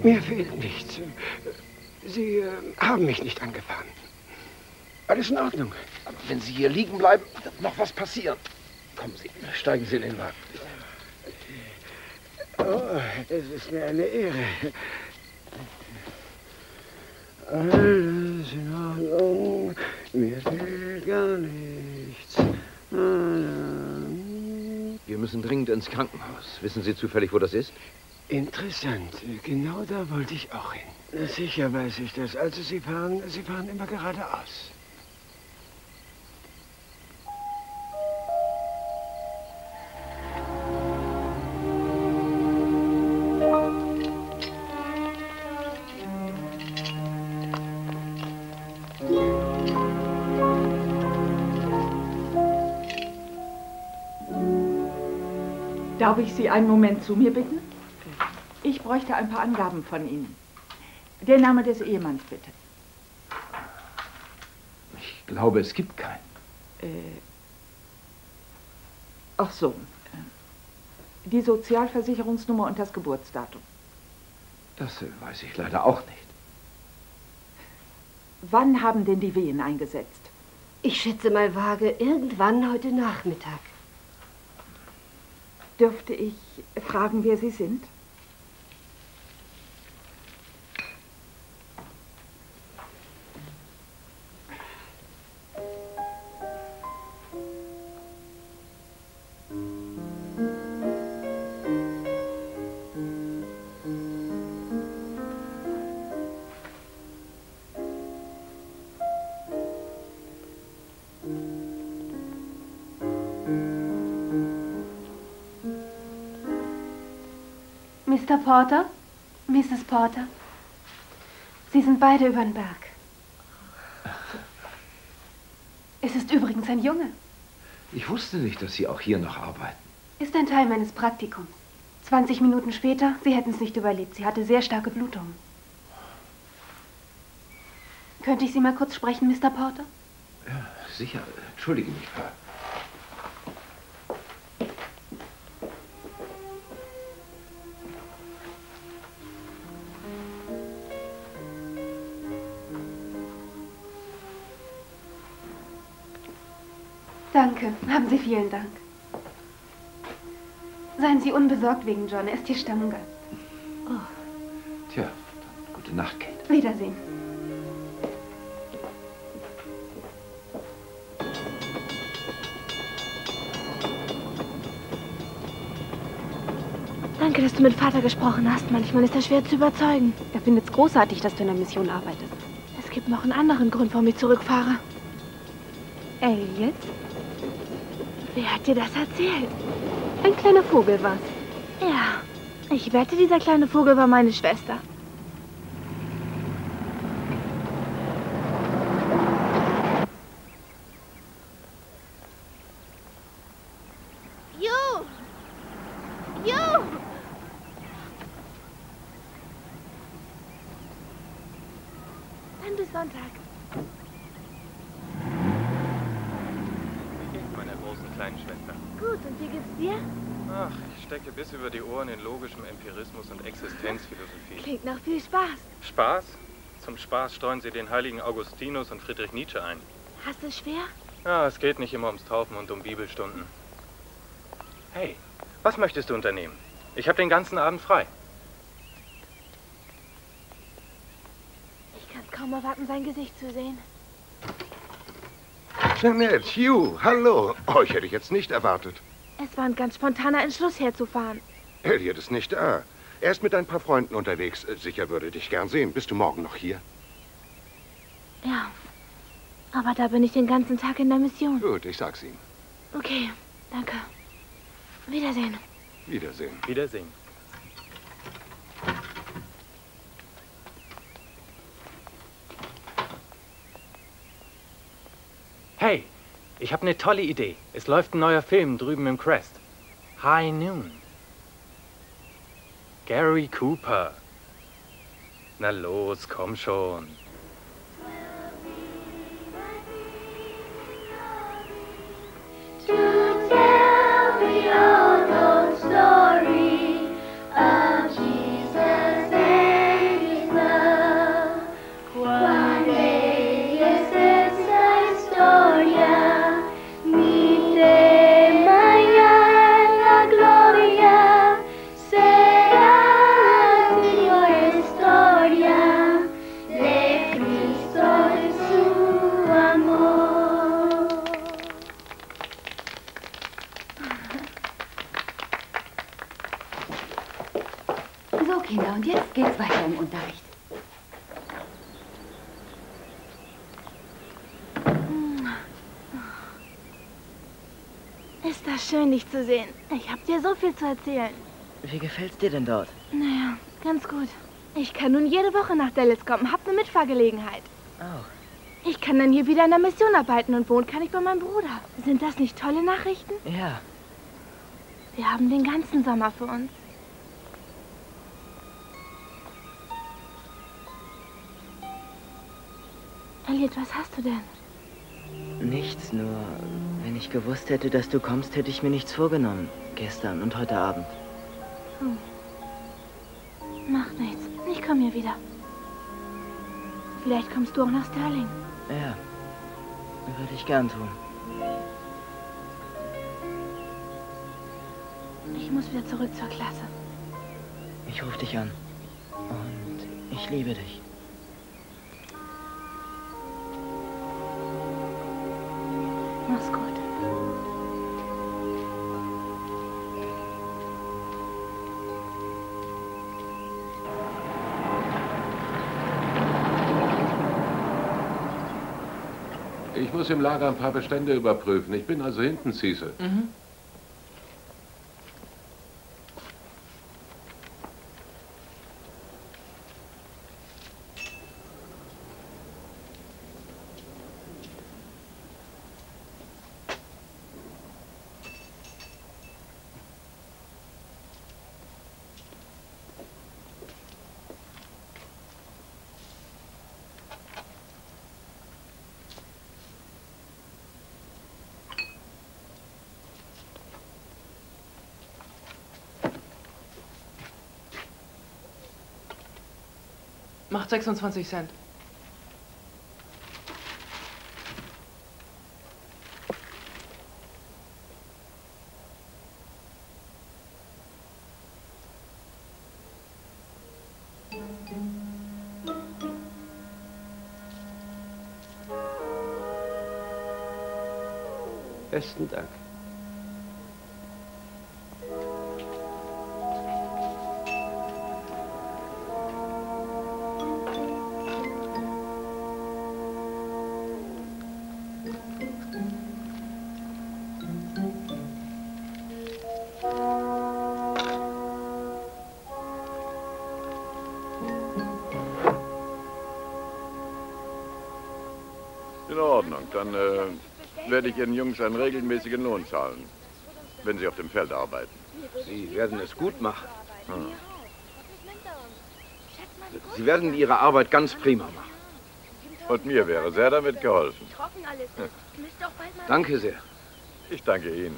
Speaker 21: Mir fehlt nichts. Sie äh, haben mich nicht angefahren. Alles in Ordnung.
Speaker 5: Aber wenn Sie hier liegen bleiben, wird noch was passieren. Kommen Sie, steigen Sie in den Wagen.
Speaker 21: Oh, es ist mir eine Ehre. Alles in Ordnung, mir fehlt gar nichts.
Speaker 5: Wir müssen dringend ins Krankenhaus. Wissen Sie zufällig, wo das ist?
Speaker 21: Interessant. Genau da wollte ich auch hin. Sicher weiß ich das. Also Sie fahren, Sie fahren immer geradeaus.
Speaker 22: Darf ich Sie einen Moment zu mir bitten? Ich bräuchte ein paar Angaben von Ihnen. Der Name des Ehemanns, bitte.
Speaker 5: Ich glaube, es gibt keinen.
Speaker 22: Äh, ach so. Die Sozialversicherungsnummer und das Geburtsdatum.
Speaker 5: Das äh, weiß ich leider auch nicht.
Speaker 22: Wann haben denn die Wehen eingesetzt?
Speaker 6: Ich schätze mal vage, irgendwann heute Nachmittag.
Speaker 22: Dürfte ich fragen, wer Sie sind?
Speaker 8: Mister Porter? Misses Porter? Sie sind beide über den Berg. Es ist übrigens ein Junge.
Speaker 5: Ich wusste nicht, dass Sie auch hier noch arbeiten.
Speaker 8: Ist ein Teil meines Praktikums. zwanzig Minuten später, sie hätten es nicht überlebt. Sie hatte sehr starke Blutungen. Könnte ich Sie mal kurz sprechen, Mister Porter?
Speaker 5: Ja, sicher. Entschuldige mich, Frau.
Speaker 8: Danke, haben Sie vielen Dank. Seien Sie unbesorgt wegen John, er ist Ihr Stammgast.
Speaker 5: Oh. Tja, dann gute Nacht, Kate.
Speaker 8: Wiedersehen.
Speaker 4: Danke, dass du mit Vater gesprochen hast. Manchmal ist er schwer zu überzeugen.
Speaker 8: Er findet es großartig, dass du in der Mission arbeitest.
Speaker 4: Es gibt noch einen anderen Grund, warum ich zurückfahre.
Speaker 8: Elliot?
Speaker 4: Wer hat dir das erzählt?
Speaker 8: Ein kleiner Vogel war's.
Speaker 4: Ja, ich wette, dieser kleine Vogel war meine Schwester.
Speaker 2: Jo! Jo!
Speaker 4: Dann bis Sonntag.
Speaker 10: Meiner großen kleinen Schwester.
Speaker 4: Gut, und wie geht's dir?
Speaker 10: Ach, ich stecke bis über die Ohren in logischem Empirismus und Existenzphilosophie.
Speaker 4: Klingt nach viel Spaß.
Speaker 10: Spaß? Zum Spaß streuen Sie den heiligen Augustinus und Friedrich Nietzsche ein.
Speaker 4: Hast du es schwer?
Speaker 10: Ja, es geht nicht immer ums Taufen und um Bibelstunden. Hey, was möchtest du unternehmen? Ich habe den ganzen Abend frei.
Speaker 4: Ich kann kaum erwarten, sein Gesicht zu sehen.
Speaker 13: Jeanette, Hugh, hallo. Euch hätte ich jetzt nicht erwartet.
Speaker 4: Es war ein ganz spontaner Entschluss, herzufahren.
Speaker 13: Elliot ist nicht da. Er ist mit ein paar Freunden unterwegs. Sicher würde dich gern sehen. Bist du morgen noch hier?
Speaker 4: Ja, aber da bin ich den ganzen Tag in der Mission.
Speaker 13: Gut, ich sag's ihm.
Speaker 4: Okay, danke. Wiedersehen.
Speaker 13: Wiedersehen.
Speaker 10: Wiedersehen. Hey, ich habe eine tolle Idee. Es läuft ein neuer Film drüben im Crest. High Noon. Gary Cooper. Na los, komm schon.
Speaker 9: Story of Jesus and
Speaker 1: Und jetzt geht's weiter im Unterricht.
Speaker 4: Ist das schön, dich zu sehen. Ich habe dir so viel zu erzählen.
Speaker 7: Wie gefällt's dir denn dort?
Speaker 4: Naja, ganz gut. Ich kann nun jede Woche nach Dallas kommen, hab eine Mitfahrgelegenheit.
Speaker 7: Oh.
Speaker 4: Ich kann dann hier wieder in der Mission arbeiten und wohnen kann ich bei meinem Bruder. Sind das nicht tolle Nachrichten?
Speaker 7: Ja.
Speaker 4: Wir haben den ganzen Sommer für uns. Elliot, was hast du denn?
Speaker 7: Nichts, nur wenn ich gewusst hätte, dass du kommst, hätte ich mir nichts vorgenommen. Gestern und heute Abend.
Speaker 4: Hm. Macht nichts. Ich komme hier wieder. Vielleicht kommst du auch nach Sterling.
Speaker 7: Ja, würde ich gern tun.
Speaker 4: Ich muss wieder zurück zur Klasse.
Speaker 7: Ich rufe dich an. Und ich liebe dich.
Speaker 4: Mach's gut.
Speaker 14: Ich muss im Lager ein paar Bestände überprüfen. Ich bin also hinten, Cecil.
Speaker 3: Mhm. Macht sechsundzwanzig Cent.
Speaker 16: Besten Dank.
Speaker 12: In Ordnung, dann äh, werde ich Ihren Jungs einen regelmäßigen Lohn zahlen, wenn sie auf dem Feld arbeiten.
Speaker 5: Sie werden es gut machen.
Speaker 12: Hm.
Speaker 5: Sie werden Ihre Arbeit ganz prima machen.
Speaker 12: Und mir wäre sehr damit geholfen.
Speaker 5: Hm. Danke sehr.
Speaker 12: Ich danke Ihnen.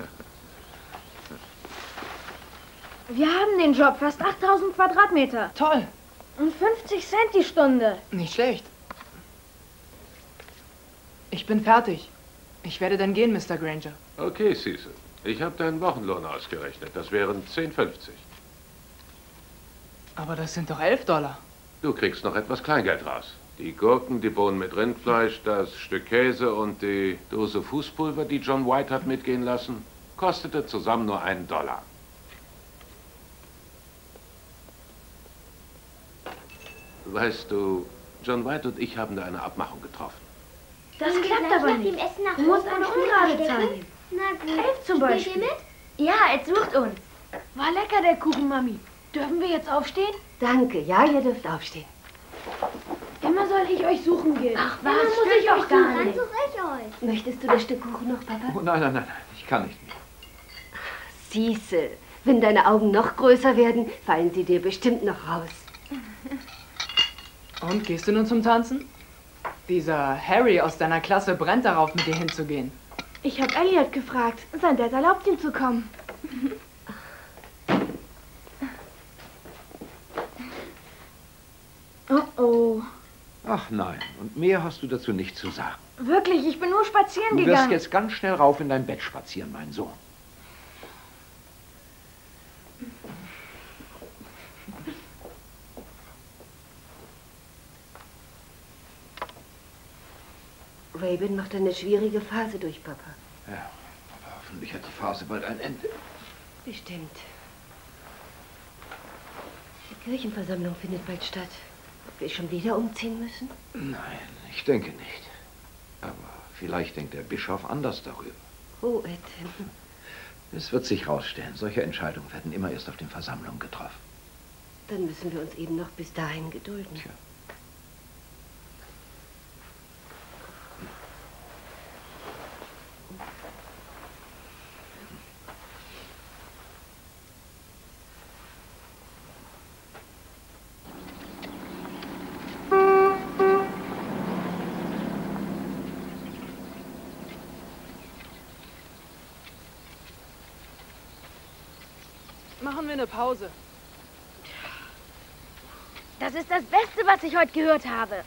Speaker 20: Wir haben den Job, fast achttausend Quadratmeter.
Speaker 3: Toll.
Speaker 20: Und fünfzig Cent die Stunde.
Speaker 3: Nicht schlecht. Ich bin fertig. Ich werde dann gehen, Mister Granger.
Speaker 14: Okay, Cecil. Ich habe deinen Wochenlohn ausgerechnet. Das wären zehn fünfzig.
Speaker 3: Aber das sind doch elf Dollar.
Speaker 14: Du kriegst noch etwas Kleingeld raus. Die Gurken, die Bohnen mit Rindfleisch, das Stück Käse und die Dose Fußpulver, die John White hat mitgehen lassen, kostete zusammen nur einen Dollar. Weißt du, John White und ich haben da eine Abmachung getroffen.
Speaker 20: Das klappt aber nicht. Du musst eine Ungrade zahlen.
Speaker 2: Na gut.
Speaker 20: Elf zum Beispiel.
Speaker 2: Spielt ihr mit?
Speaker 20: Ja, jetzt sucht uns. War lecker, der Kuchen, Mami. Dürfen wir jetzt aufstehen?
Speaker 6: Danke, ja, ihr dürft aufstehen.
Speaker 20: Immer soll ich euch suchen gehen.
Speaker 2: Ach
Speaker 20: Immer
Speaker 2: was,
Speaker 20: muss
Speaker 2: stimmt
Speaker 20: ich euch
Speaker 2: doch gar
Speaker 20: suchen.
Speaker 2: nicht. Dann suche ich euch.
Speaker 6: Möchtest du das Stück Kuchen noch, Papa?
Speaker 5: Oh, nein, nein, nein, nein, ich kann nicht mehr.
Speaker 6: Cecil, wenn deine Augen noch größer werden, fallen sie dir bestimmt noch raus.
Speaker 3: Und gehst du nun zum Tanzen? Dieser Harry aus deiner Klasse brennt darauf, mit dir hinzugehen.
Speaker 4: Ich habe Elliot gefragt. Sein Dad erlaubt ihm zu kommen.
Speaker 20: Oh oh.
Speaker 5: Ach nein, und mehr hast du dazu nicht zu sagen.
Speaker 20: Wirklich, ich bin nur spazieren
Speaker 5: Du wirst
Speaker 20: gegangen.
Speaker 5: jetzt ganz schnell rauf in dein Bett spazieren, mein Sohn.
Speaker 6: Raven macht eine schwierige Phase durch, Papa.
Speaker 5: Ja, aber hoffentlich hat die Phase bald ein Ende.
Speaker 6: Bestimmt. Kirchenversammlung findet bald statt. Ob wir schon wieder umziehen müssen?
Speaker 5: Nein, ich denke nicht. Aber vielleicht denkt der Bischof anders darüber.
Speaker 6: Oh, Ed.
Speaker 5: Es wird sich herausstellen, solche Entscheidungen werden immer erst auf den Versammlungen getroffen.
Speaker 6: Dann müssen wir uns eben noch bis dahin gedulden.
Speaker 5: Tja.
Speaker 3: Machen wir eine Pause.
Speaker 20: Das ist das Beste, was ich heute gehört habe.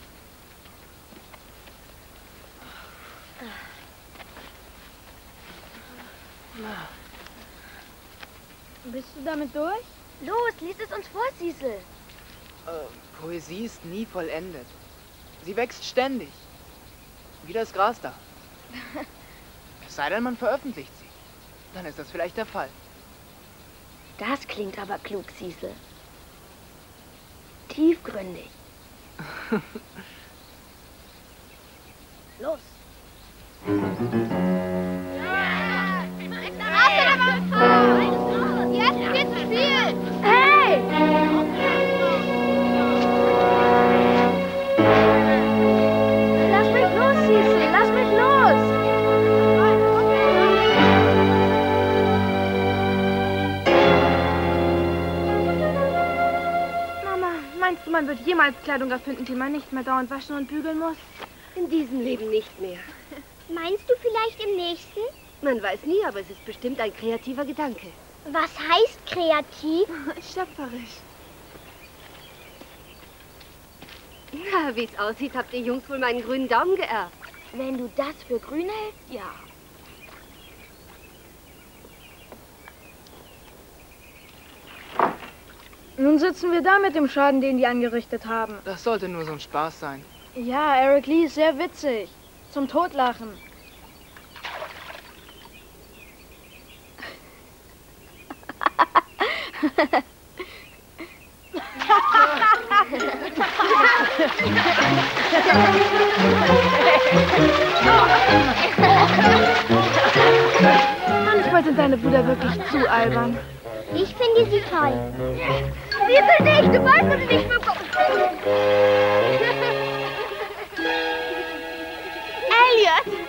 Speaker 20: Bist du damit durch?
Speaker 2: Los, lies es uns vor, Cecil.
Speaker 3: Äh, Poesie ist nie vollendet. Sie wächst ständig. Wie das Gras da. Es sei denn, man veröffentlicht sie. Dann ist das vielleicht der Fall.
Speaker 2: Das klingt aber klug, Cecil. Tiefgründig. Los.
Speaker 9: Jetzt geht's Spiel!
Speaker 2: Hey! Lass mich los, Cecil! Lass mich los!
Speaker 4: Meinst du, man wird jemals Kleidung erfinden, die man nicht mehr dauernd waschen und bügeln muss?
Speaker 6: In diesem Leben nicht mehr.
Speaker 2: Meinst du vielleicht im nächsten?
Speaker 6: Man weiß nie, aber es ist bestimmt ein kreativer Gedanke.
Speaker 2: Was heißt kreativ?
Speaker 4: Schöpferisch.
Speaker 6: Ja, wie es aussieht, habt ihr Jungs wohl meinen grünen Daumen geerbt.
Speaker 2: Wenn du das für grün hältst, ja.
Speaker 20: Nun sitzen wir da mit dem Schaden, den die angerichtet haben.
Speaker 3: Das sollte nur so ein Spaß sein.
Speaker 20: Ja, Eric Lee ist sehr witzig. Zum Totlachen.
Speaker 4: Manchmal sind deine Brüder wirklich zu albern.
Speaker 2: Ich finde sie toll. Wieso nicht? Du wolltest sie nicht bekommen.
Speaker 4: Elliot!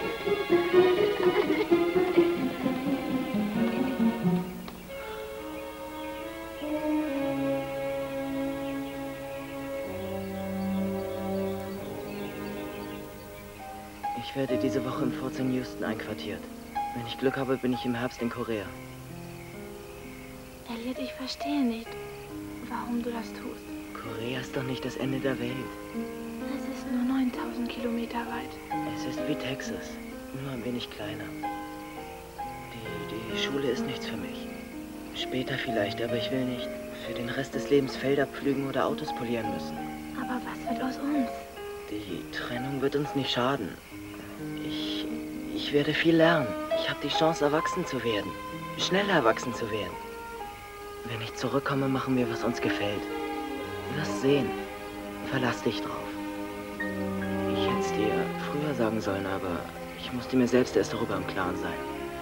Speaker 7: Ich werde diese Woche im Fort in Houston einquartiert. Wenn ich Glück habe, bin ich im Herbst in Korea.
Speaker 4: Elliot, ich verstehe nicht, warum du das tust.
Speaker 7: Korea ist doch nicht das Ende der Welt.
Speaker 4: Es ist nur neuntausend Kilometer weit.
Speaker 7: Es ist wie Texas, nur ein wenig kleiner. Die, die Schule ist nichts für mich. Später vielleicht, aber ich will nicht für den Rest des Lebens Felder pflügen oder Autos polieren müssen.
Speaker 4: Aber was wird aus uns?
Speaker 7: Die Trennung wird uns nicht schaden. Ich, ich werde viel lernen. Ich habe die Chance, erwachsen zu werden. Schneller erwachsen zu werden. Wenn ich zurückkomme, machen wir, was uns gefällt. Du wirst sehen. Verlass dich drauf. Ich hätte es dir früher sagen sollen, aber ich musste mir selbst erst darüber im Klaren sein.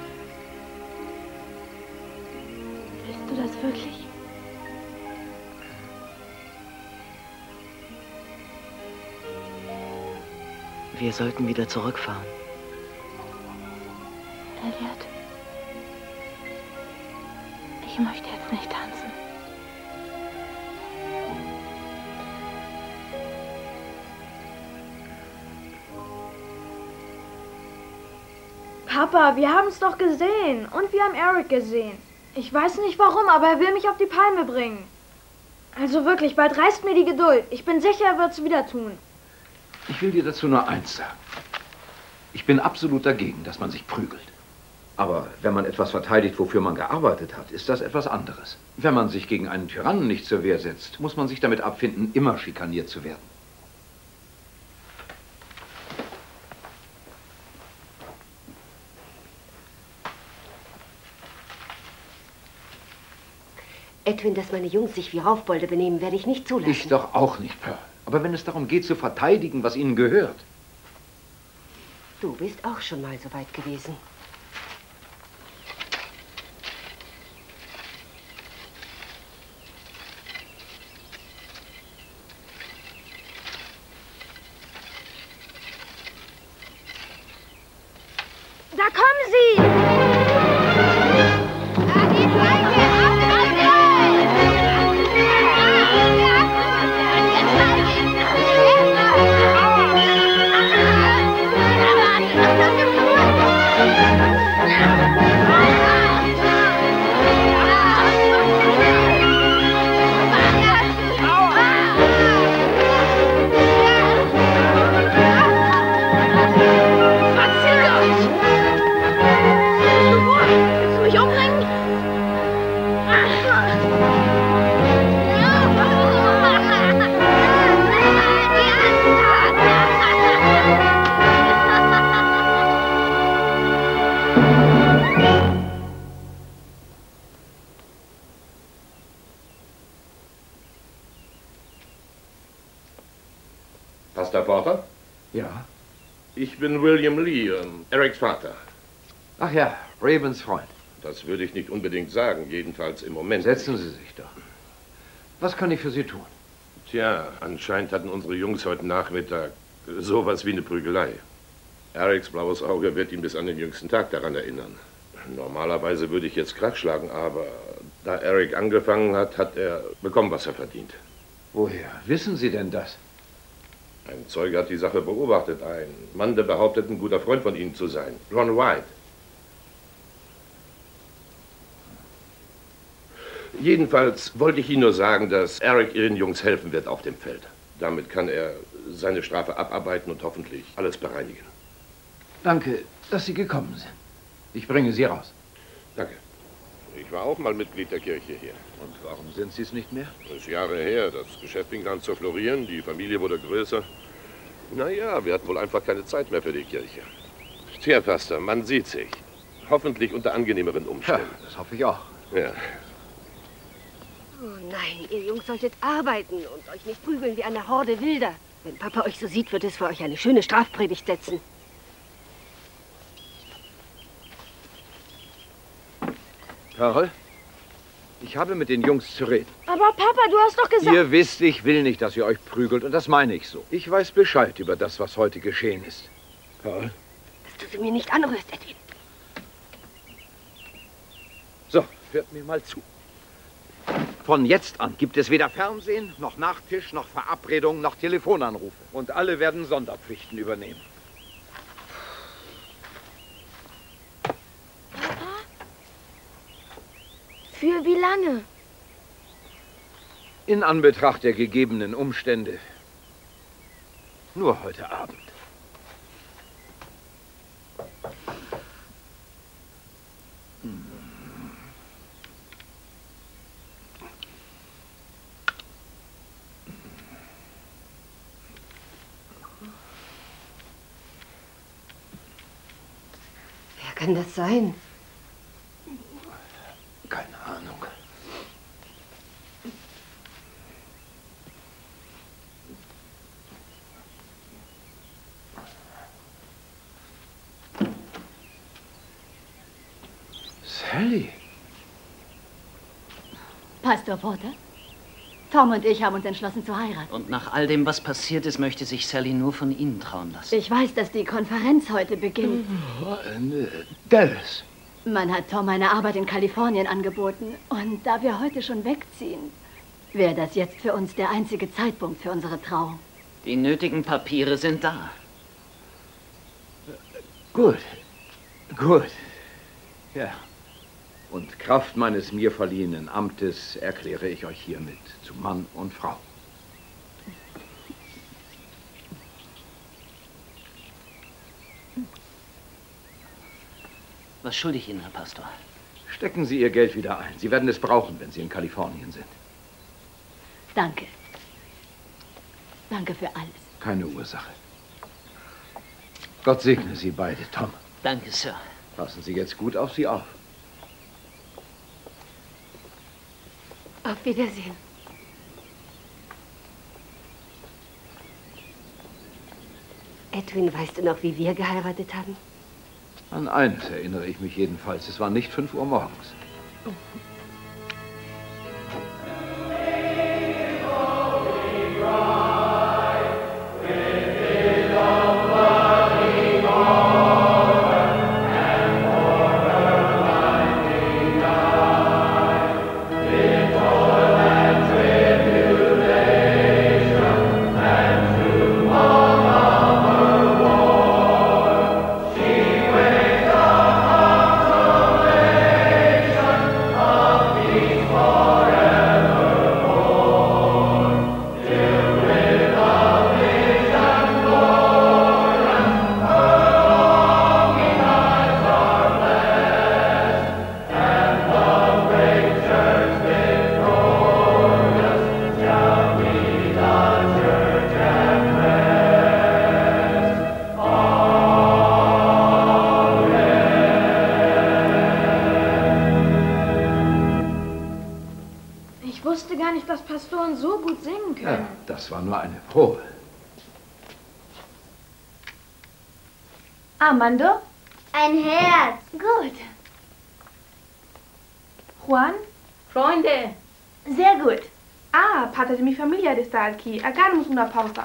Speaker 4: Willst du das wirklich?
Speaker 7: Wir sollten wieder zurückfahren.
Speaker 4: Elliot, ich möchte jetzt nicht tanzen.
Speaker 20: Papa, wir haben es doch gesehen. Und wir haben Eric gesehen. Ich weiß nicht warum, aber er will mich auf die Palme bringen. Also wirklich, bald reißt mir die Geduld. Ich bin sicher, er wird es wieder tun.
Speaker 5: Ich will dir dazu nur eins sagen. Ich bin absolut dagegen, dass man sich prügelt. Aber wenn man etwas verteidigt, wofür man gearbeitet hat, ist das etwas anderes. Wenn man sich gegen einen Tyrannen nicht zur Wehr setzt, muss man sich damit abfinden, immer schikaniert zu werden.
Speaker 6: Edwin, dass meine Jungs sich wie Raufbolde benehmen, werde ich nicht zulassen.
Speaker 5: Ich doch auch nicht, Pearl. Aber wenn es darum geht, zu verteidigen, was ihnen gehört.
Speaker 6: Du bist auch schon mal so weit gewesen.
Speaker 2: Da kommen sie!
Speaker 14: Pastor Porter?
Speaker 5: Ja.
Speaker 14: Ich bin William Lee, ähm, Erics Vater.
Speaker 5: Ach ja, Ravens Freund.
Speaker 14: Das würde ich nicht unbedingt sagen, jedenfalls im Moment.
Speaker 5: Setzen Sie sich doch. Was kann ich für Sie tun?
Speaker 14: Tja, anscheinend hatten unsere Jungs heute Nachmittag sowas wie eine Prügelei. Erics blaues Auge wird ihn bis an den jüngsten Tag daran erinnern. Normalerweise würde ich jetzt Krach schlagen, aber da Eric angefangen hat, hat er bekommen, was er verdient.
Speaker 5: Woher wissen Sie denn das?
Speaker 14: Ein Zeuge hat die Sache beobachtet. Ein Mann, der behauptet, ein guter Freund von Ihnen zu sein. Ron White. Jedenfalls wollte ich Ihnen nur sagen, dass Eric Ihren Jungs helfen wird auf dem Feld. Damit kann er seine Strafe abarbeiten und hoffentlich alles bereinigen.
Speaker 5: Danke, dass Sie gekommen sind. Ich bringe Sie raus.
Speaker 14: Danke. Ich war auch mal Mitglied der Kirche hier.
Speaker 5: Und warum sind Sie es nicht mehr?
Speaker 14: Das ist Jahre her. Das Geschäft fing an zu florieren. Die Familie wurde größer. Naja, wir hatten wohl einfach keine Zeit mehr für die Kirche. Tja, Pastor, man sieht sich. Hoffentlich unter angenehmeren Umständen.
Speaker 5: Ja, das hoffe ich auch.
Speaker 14: Ja.
Speaker 6: Oh nein, ihr Jungs solltet arbeiten und euch nicht prügeln wie eine Horde Wilder. Wenn Papa euch so sieht, wird es für euch eine schöne Strafpredigt setzen.
Speaker 5: Pearl, ich habe mit den Jungs zu reden.
Speaker 2: Aber Papa, du hast doch gesagt...
Speaker 5: Ihr wisst, ich will nicht, dass ihr euch prügelt, und das meine ich so. Ich weiß Bescheid über das, was heute geschehen ist. Pearl?
Speaker 6: Dass du sie mir nicht anrührst, Edwin.
Speaker 5: So, hört mir mal zu. Von jetzt an gibt es weder Fernsehen, noch Nachtisch, noch Verabredungen, noch Telefonanrufe. Und alle werden Sonderpflichten übernehmen.
Speaker 2: Für wie lange?
Speaker 5: In Anbetracht der gegebenen Umstände. Nur heute Abend.
Speaker 6: Wer kann das sein?
Speaker 5: Keine Ahnung. Sally.
Speaker 1: Pastor Porter? Tom und ich haben uns entschlossen zu heiraten.
Speaker 19: Und nach all dem, was passiert ist, möchte sich Sally nur von Ihnen trauen lassen.
Speaker 1: Ich weiß, dass die Konferenz heute beginnt.
Speaker 5: Dallas.
Speaker 1: Man hat Tom eine Arbeit in Kalifornien angeboten. Und da wir heute schon wegziehen, wäre das jetzt für uns der einzige Zeitpunkt für unsere Trauung.
Speaker 19: Die nötigen Papiere sind da.
Speaker 5: Gut. Gut. Ja. Und Kraft meines mir verliehenen Amtes erkläre ich euch hiermit zu Mann und Frau.
Speaker 19: Was schulde ich Ihnen, Herr Pastor?
Speaker 5: Stecken Sie Ihr Geld wieder ein. Sie werden es brauchen, wenn Sie in Kalifornien sind.
Speaker 1: Danke. Danke für alles.
Speaker 5: Keine Ursache. Gott segne Sie beide, Tom.
Speaker 19: Danke, Sir.
Speaker 5: Passen Sie jetzt gut auf Sie auf.
Speaker 6: Auf Wiedersehen. Edwin, weißt du noch, wie wir geheiratet haben?
Speaker 5: An eines erinnere ich mich jedenfalls. Es war nicht fünf Uhr morgens.
Speaker 20: Pastoren so gut singen können.
Speaker 5: Ja, das war nur eine Probe.
Speaker 4: Armando?
Speaker 2: Ein Herz.
Speaker 4: Gut. Juan?
Speaker 1: Freunde.
Speaker 4: Sehr gut. Ah, Pater de mi familia está aquí. Hagamos una pausa.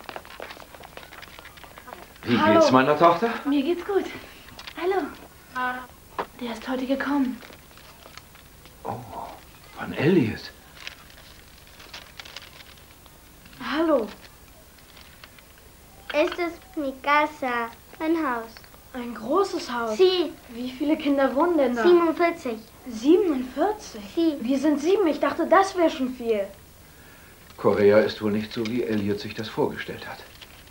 Speaker 5: Wie
Speaker 4: Hallo.
Speaker 5: geht's meiner Tochter?
Speaker 4: Mir geht's gut. Hallo. Der ist heute gekommen.
Speaker 5: Oh, von Elliot.
Speaker 20: Hallo.
Speaker 2: Esta es mi casa. Mein Haus.
Speaker 20: Ein großes Haus.
Speaker 2: Sie.
Speaker 20: Wie viele Kinder wohnen denn da?
Speaker 2: siebenundvierzig.
Speaker 20: siebenundvierzig?
Speaker 2: Sie.
Speaker 20: Wir sind sieben. Ich dachte, das wäre schon viel.
Speaker 5: Korea ist wohl nicht so, wie Elliot sich das vorgestellt hat.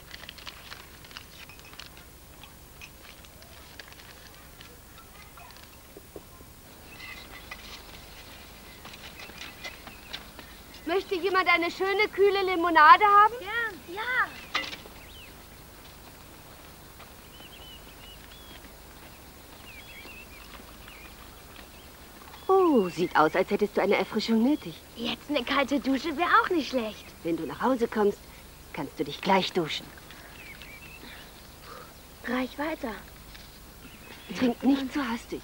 Speaker 6: Möchte jemand eine schöne, kühle Limonade haben?
Speaker 2: Gern, ja.
Speaker 6: Oh, sieht aus, als hättest du eine Erfrischung nötig.
Speaker 2: Jetzt eine kalte Dusche wäre auch nicht schlecht.
Speaker 6: Wenn du nach Hause kommst, kannst du dich gleich duschen.
Speaker 2: Reich weiter.
Speaker 6: Trink nicht zu hastig.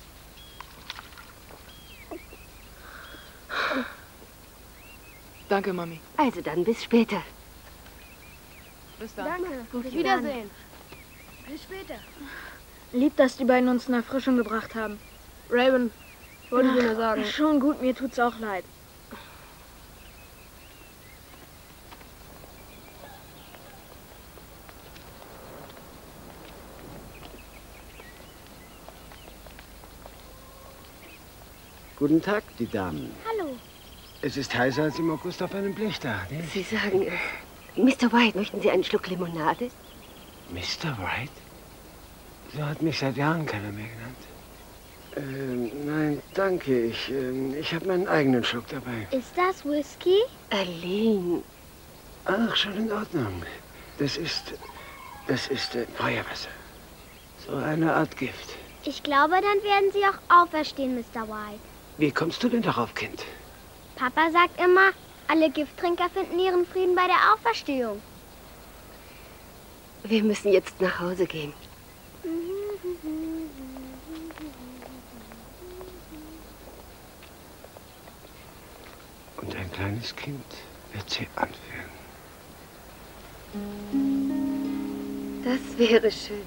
Speaker 3: Danke, Mami.
Speaker 6: Also dann, bis später.
Speaker 3: Bis dann.
Speaker 2: Danke.
Speaker 20: Auf
Speaker 2: Wiedersehen. Bis später.
Speaker 20: Lieb, dass die beiden uns eine Erfrischung gebracht haben.
Speaker 17: Raven, wollte ich dir nur sagen.
Speaker 20: Schon gut, mir tut's auch leid.
Speaker 21: Guten Tag, die Damen.
Speaker 2: Hallo.
Speaker 21: Es ist heißer als im August auf einem Blechdach, nicht?
Speaker 6: Sie sagen, äh, Mister White, möchten Sie einen Schluck Limonade?
Speaker 21: Mister White? So hat mich seit Jahren keiner mehr genannt. Ähm, nein, danke. Ich, ähm, ich habe meinen eigenen Schluck dabei.
Speaker 2: Ist das Whisky?
Speaker 6: Aline.
Speaker 21: Ach, schon in Ordnung. Das ist, das ist äh, Feuerwasser. So eine Art Gift.
Speaker 2: Ich glaube, dann werden Sie auch auferstehen, Mister White.
Speaker 21: Wie kommst du denn darauf, Kind?
Speaker 2: Papa sagt immer, alle Gifttrinker finden ihren Frieden bei der Auferstehung.
Speaker 6: Wir müssen jetzt nach Hause gehen.
Speaker 21: Und ein kleines Kind wird sie anführen.
Speaker 6: Das wäre schön.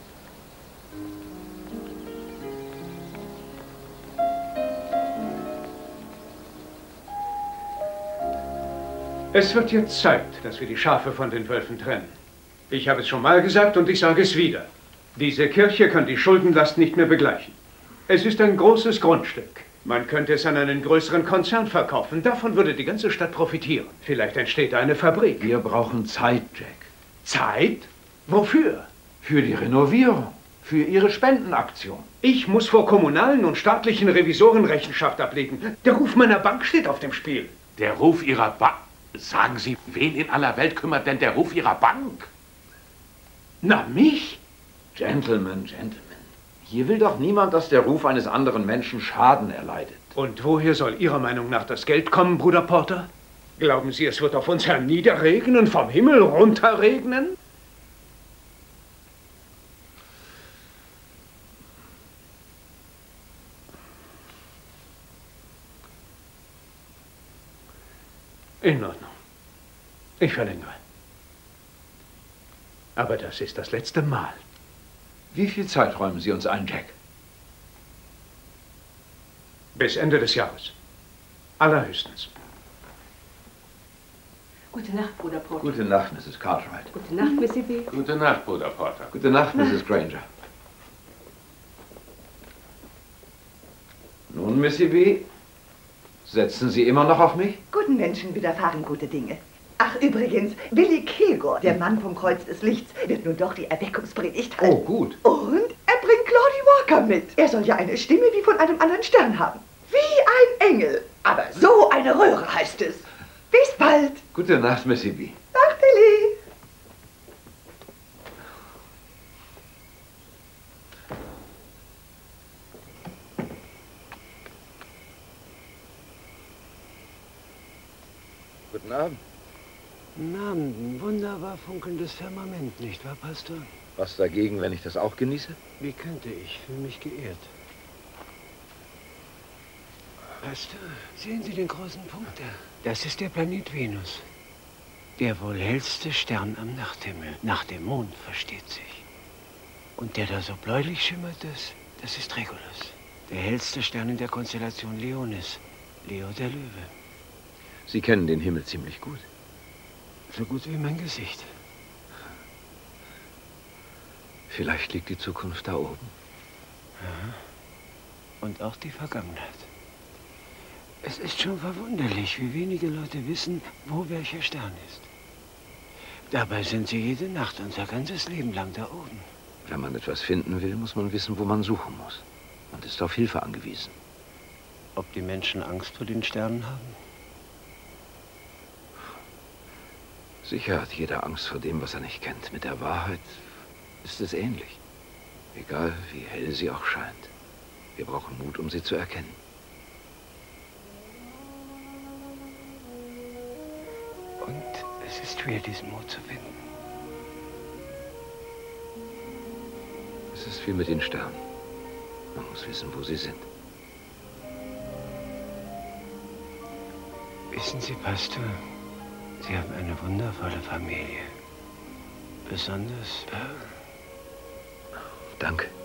Speaker 15: Es wird jetzt Zeit, dass wir die Schafe von den Wölfen trennen. Ich habe es schon mal gesagt und ich sage es wieder. Diese Kirche kann die Schuldenlast nicht mehr begleichen. Es ist ein großes Grundstück. Man könnte es an einen größeren Konzern verkaufen. Davon würde die ganze Stadt profitieren. Vielleicht entsteht da eine Fabrik.
Speaker 5: Wir brauchen Zeit, Jack.
Speaker 15: Zeit? Wofür?
Speaker 5: Für die Renovierung. Für Ihre Spendenaktion.
Speaker 15: Ich muss vor kommunalen und staatlichen Revisoren Rechenschaft ablegen. Der Ruf meiner Bank steht auf dem Spiel.
Speaker 14: Der Ruf Ihrer Bank? Sagen Sie, wen in aller Welt kümmert denn der Ruf Ihrer Bank?
Speaker 15: Na, mich?
Speaker 5: Gentlemen, Gentlemen. Hier will doch niemand, dass der Ruf eines anderen Menschen Schaden erleidet.
Speaker 15: Und woher soll Ihrer Meinung nach das Geld kommen, Bruder Porter? Glauben Sie, es wird auf uns herniederregnen, vom Himmel runterregnen? In Ordnung. Ich verlängere. Aber das ist das letzte Mal.
Speaker 5: Wie viel Zeit räumen Sie uns ein, Jack?
Speaker 15: Bis Ende des Jahres. Allerhöchstens.
Speaker 11: Gute Nacht, Bruder Porter.
Speaker 5: Gute Nacht, Misses Cartwright.
Speaker 11: Gute Nacht, Missy B.
Speaker 14: Gute Nacht, Bruder Porter.
Speaker 5: Gute Nacht, Misses Granger. Nun, Missy B., setzen Sie immer noch auf mich?
Speaker 18: Guten Menschen widerfahren gute Dinge. Ach, übrigens, Billy Kilgore, der Mann vom Kreuz des Lichts, wird nun doch die Erweckungspredigt halten.
Speaker 5: Oh, gut.
Speaker 18: Und er bringt Claudie Walker mit. Er soll ja eine Stimme wie von einem anderen Stern haben. Wie ein Engel. Aber so eine Röhre heißt es. Bis bald.
Speaker 5: Gute Nacht, Missy B.
Speaker 18: Nacht, Billy.
Speaker 5: Guten Abend.
Speaker 21: Guten Abend. Ein wunderbar funkelndes Firmament, nicht wahr, Pastor?
Speaker 5: Was dagegen, wenn ich das auch genieße?
Speaker 21: Wie könnte ich? Fühle mich geehrt. Pastor, sehen Sie den großen Punkt da? Das ist der Planet Venus. Der wohl hellste Stern am Nachthimmel. Nach dem Mond, versteht sich. Und der da so bläulich schimmert, das, das ist Regulus. Der hellste Stern in der Konstellation Leonis. Leo der Löwe.
Speaker 5: Sie kennen den Himmel ziemlich gut.
Speaker 21: So gut wie mein Gesicht.
Speaker 5: Vielleicht liegt die Zukunft da oben.
Speaker 21: Ja. Und auch die Vergangenheit. Es ist schon verwunderlich, wie wenige Leute wissen, wo welcher Stern ist. Dabei sind sie jede Nacht unser ganzes Leben lang da oben.
Speaker 5: Wenn man etwas finden will, muss man wissen, wo man suchen muss. Man ist auf Hilfe angewiesen.
Speaker 21: Ob die Menschen Angst vor den Sternen haben?
Speaker 5: Sicher hat jeder Angst vor dem, was er nicht kennt. Mit der Wahrheit ist es ähnlich. Egal, wie hell sie auch scheint. Wir brauchen Mut, um sie zu erkennen.
Speaker 21: Und es ist schwer, diesen Mut zu finden.
Speaker 5: Es ist wie mit den Sternen. Man muss wissen, wo sie sind.
Speaker 21: Wissen Sie, Pastor, Sie haben eine wundervolle Familie. Besonders Pearl.
Speaker 5: Danke.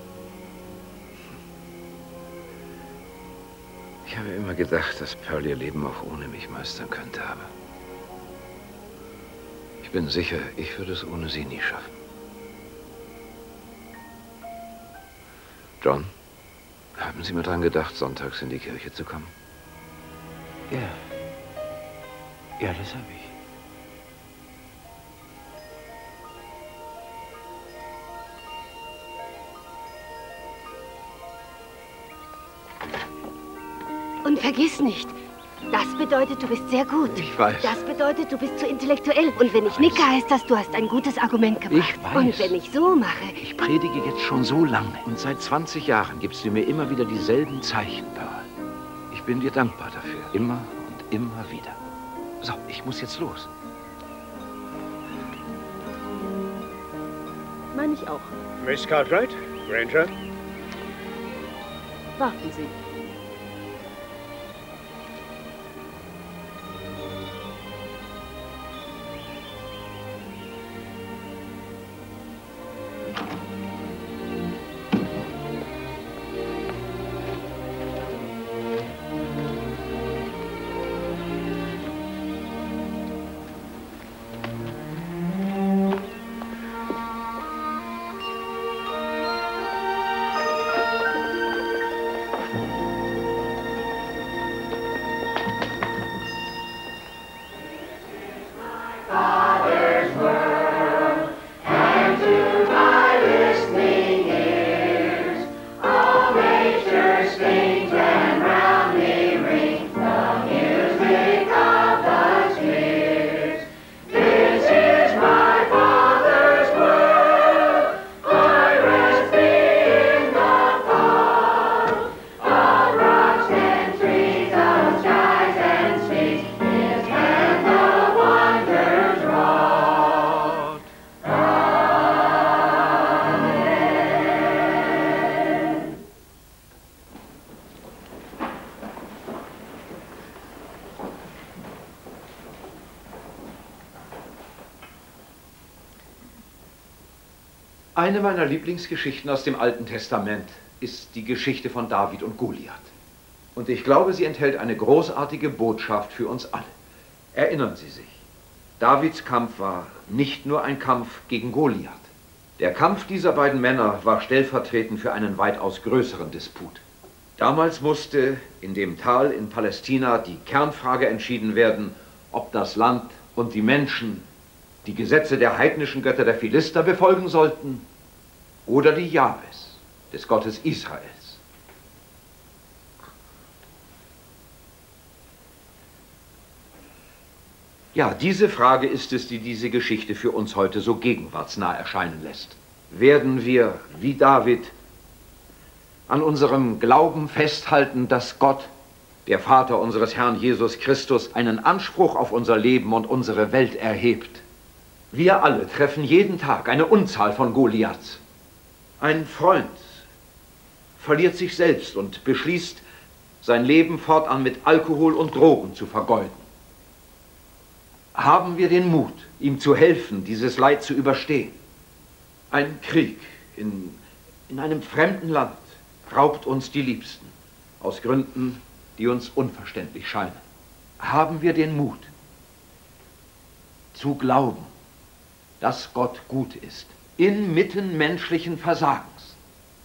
Speaker 5: Ich habe immer gedacht, dass Pearl ihr Leben auch ohne mich meistern könnte, aber ich bin sicher, ich würde es ohne sie nie schaffen. John, haben Sie mal dran gedacht, sonntags in die Kirche zu kommen?
Speaker 21: Ja. Ja, das habe ich.
Speaker 6: Und vergiss nicht, das bedeutet, du bist sehr gut.
Speaker 5: Ich weiß.
Speaker 6: Das bedeutet, du bist zu intellektuell. Und wenn ich nicke, heißt das, du hast ein gutes Argument gebracht.
Speaker 5: Ich weiß.
Speaker 6: Und wenn ich so mache...
Speaker 5: Ich predige jetzt schon so lange. Und seit zwanzig Jahren gibst du mir immer wieder dieselben Zeichen, Pearl. Ich bin dir dankbar dafür. Immer und immer wieder. So, ich muss jetzt los.
Speaker 11: Meine ich auch.
Speaker 15: Miss Cartwright, Granger.
Speaker 11: Warten Sie.
Speaker 9: Stand
Speaker 5: Eine meiner Lieblingsgeschichten aus dem Alten Testament ist die Geschichte von David und Goliath. Und ich glaube, sie enthält eine großartige Botschaft für uns alle. Erinnern Sie sich, Davids Kampf war nicht nur ein Kampf gegen Goliath. Der Kampf dieser beiden Männer war stellvertretend für einen weitaus größeren Disput. Damals musste in dem Tal in Palästina die Kernfrage entschieden werden, ob das Land und die Menschen die Gesetze der heidnischen Götter der Philister befolgen sollten oder die Jahwes, des Gottes Israels. Ja, diese Frage ist es, die diese Geschichte für uns heute so gegenwartsnah erscheinen lässt. Werden wir, wie David, an unserem Glauben festhalten, dass Gott, der Vater unseres Herrn Jesus Christus, einen Anspruch auf unser Leben und unsere Welt erhebt? Wir alle treffen jeden Tag eine Unzahl von Goliaths. Ein Freund verliert sich selbst und beschließt, sein Leben fortan mit Alkohol und Drogen zu vergeuden. Haben wir den Mut, ihm zu helfen, dieses Leid zu überstehen? Ein Krieg in, in einem fremden Land raubt uns die Liebsten, aus Gründen, die uns unverständlich scheinen. Haben wir den Mut, zu glauben, dass Gott gut ist, inmitten menschlichen Versagens?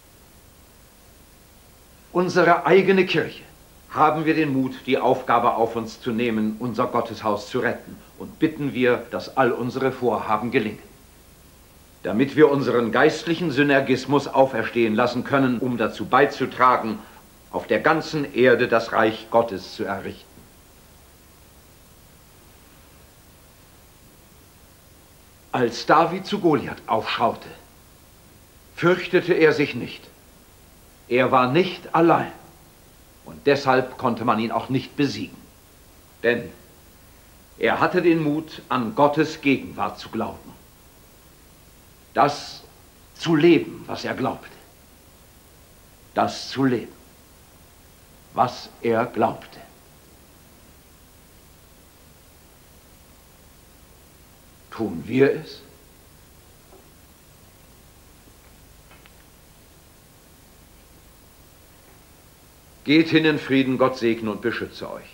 Speaker 5: Unsere eigene Kirche, haben wir den Mut, die Aufgabe auf uns zu nehmen, unser Gotteshaus zu retten, und bitten wir, dass all unsere Vorhaben gelingen, damit wir unseren geistlichen Synergismus auferstehen lassen können, um dazu beizutragen, auf der ganzen Erde das Reich Gottes zu errichten. Als David zu Goliath aufschaute, fürchtete er sich nicht. Er war nicht allein. Und deshalb konnte man ihn auch nicht besiegen. Denn er hatte den Mut, an Gottes Gegenwart zu glauben. Das zu leben, was er glaubte. Das zu leben, was er glaubte. Tun wir es? Geht hin in Frieden, Gott segne und beschütze euch.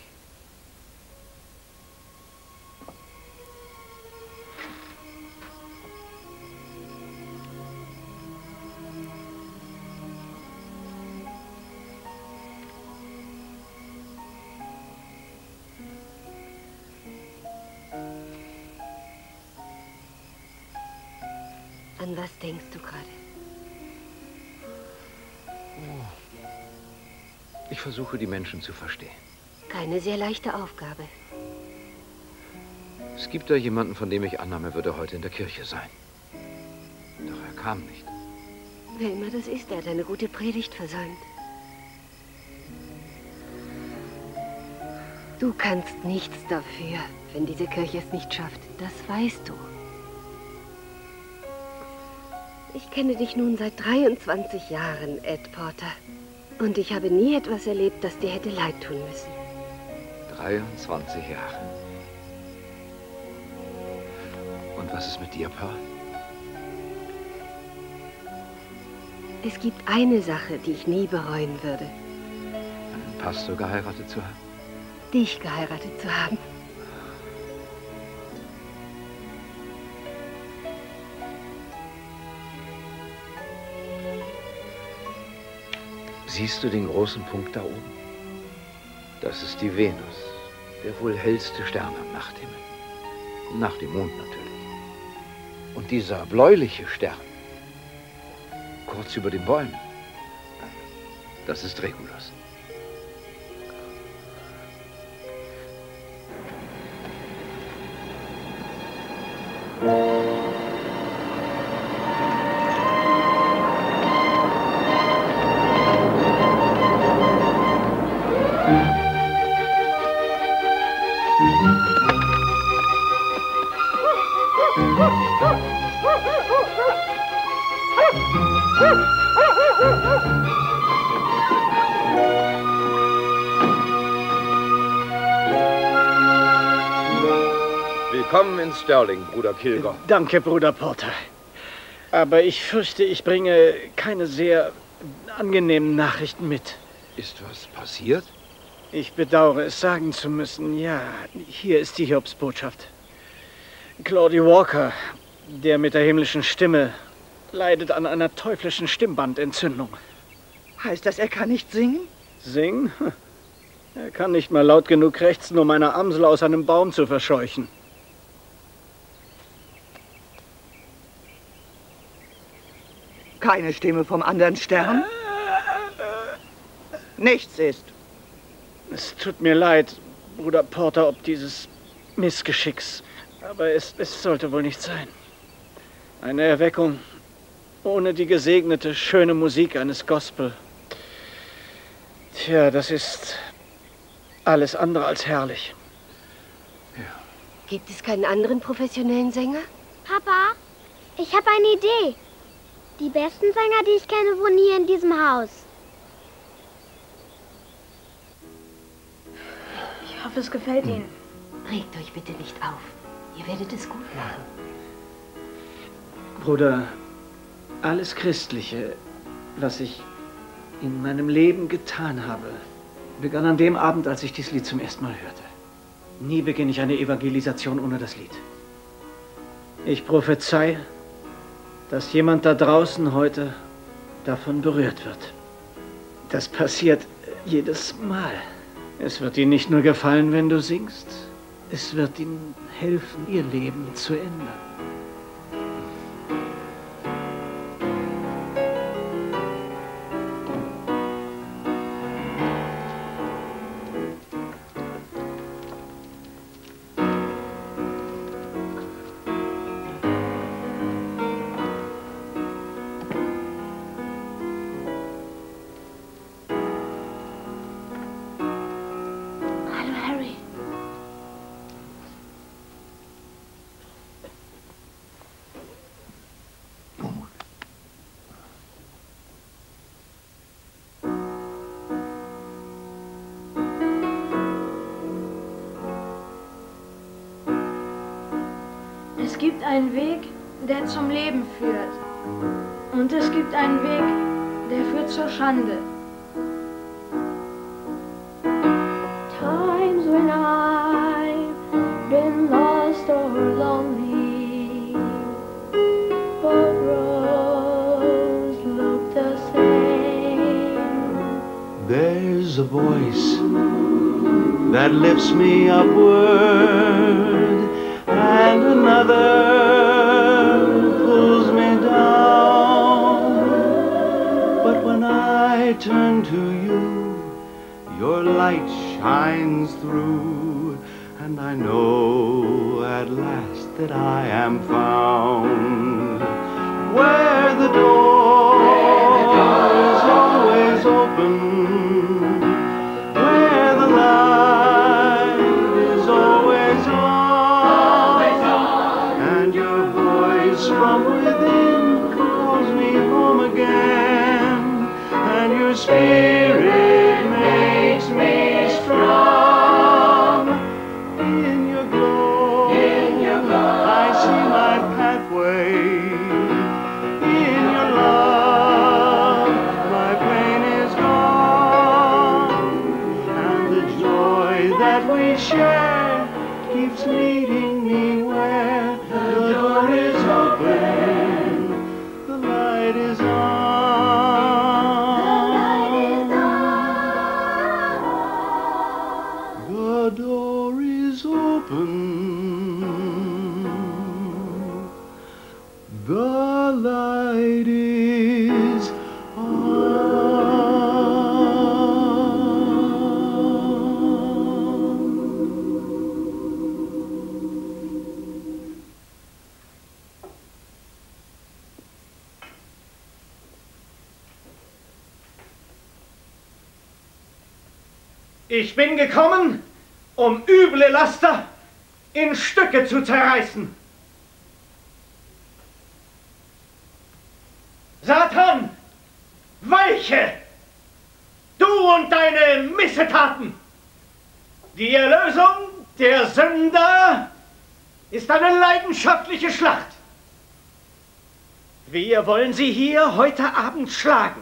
Speaker 6: An was denkst du gerade?
Speaker 5: Ich versuche, die Menschen zu verstehen.
Speaker 6: Keine sehr leichte Aufgabe.
Speaker 5: Es gibt da jemanden, von dem ich annahm, er würde heute in der Kirche sein. Doch er kam nicht.
Speaker 6: Wer immer das ist, er hat eine gute Predigt versäumt. Du kannst nichts dafür, wenn diese Kirche es nicht schafft. Das weißt du. Ich kenne dich nun seit dreiundzwanzig Jahren, Ed Porter. Und ich habe nie etwas erlebt, das dir hätte leid tun müssen.
Speaker 5: dreiundzwanzig Jahre. Und was ist mit dir, Pearl?
Speaker 6: Es gibt eine Sache, die ich nie bereuen würde.
Speaker 5: Einen Pastor geheiratet zu haben?
Speaker 6: Dich geheiratet zu haben.
Speaker 5: Siehst du den großen Punkt da oben? Das ist die Venus, der wohl hellste Stern am Nachthimmel. Nach dem Mond natürlich. Und dieser bläuliche Stern, kurz über den Bäumen, das ist Regulus. Willkommen in Sterling, Bruder Kilgore.
Speaker 21: Danke, Bruder Porter.
Speaker 16: Aber ich fürchte, ich bringe keine sehr angenehmen Nachrichten mit.
Speaker 5: Ist was passiert?
Speaker 16: Ich bedauere es sagen zu müssen. Ja, hier ist die Hiobsbotschaft. Claudia Walker, der mit der himmlischen Stimme, leidet an einer teuflischen Stimmbandentzündung.
Speaker 18: Heißt das, er kann nicht singen?
Speaker 16: Singen? Er kann nicht mal laut genug krächzen, um eine Amsel aus einem Baum zu verscheuchen.
Speaker 18: Keine Stimme vom anderen Stern? Nichts ist.
Speaker 16: Es tut mir leid, Bruder Porter, ob dieses Missgeschicks. Aber es, es sollte wohl nicht sein. Eine Erweckung ohne die gesegnete, schöne Musik eines Gospel. Tja, das ist alles andere als herrlich.
Speaker 6: Gibt es keinen anderen professionellen Sänger?
Speaker 2: Papa, ich habe eine Idee. Die besten Sänger, die ich kenne, wohnen hier in diesem Haus.
Speaker 20: Ich hoffe, es gefällt Ihnen.
Speaker 6: Regt euch bitte nicht auf. Ihr werdet es gut machen.
Speaker 16: Bruder, alles Christliche, was ich in meinem Leben getan habe, begann an dem Abend, als ich dieses Lied zum ersten Mal hörte. Nie beginne ich eine Evangelisation ohne das Lied. Ich prophezei, dass jemand da draußen heute davon berührt wird. Das passiert jedes Mal. Es wird ihnen nicht nur gefallen, wenn du singst, es wird ihnen helfen, ihr Leben zu ändern.
Speaker 20: Es gibt einen Weg, der zum Leben führt. Und es gibt einen Weg, der führt zur Schande.
Speaker 9: Times when I've been lost or lonely, both roads look the same.
Speaker 8: There's a voice that lifts me upward, and another pulls me down. But when I turn to you, your light shines through, and I know at last that I am found. Where the door is always open, where the light is always on, and your voice from within calls me home again, and your spirit makes me strong. In your glow, in your glow, I see my pathway. In your love, my pain is gone, and the joy that we share keeps leading me where the door is open, the light is on. The door is open, the light is
Speaker 15: Ich bin gekommen, um üble Laster in Stücke zu zerreißen. Satan, weiche! Du und deine Missetaten! Die Erlösung der Sünder ist eine leidenschaftliche Schlacht.
Speaker 16: Wir wollen Sie hier heute Abend schlagen.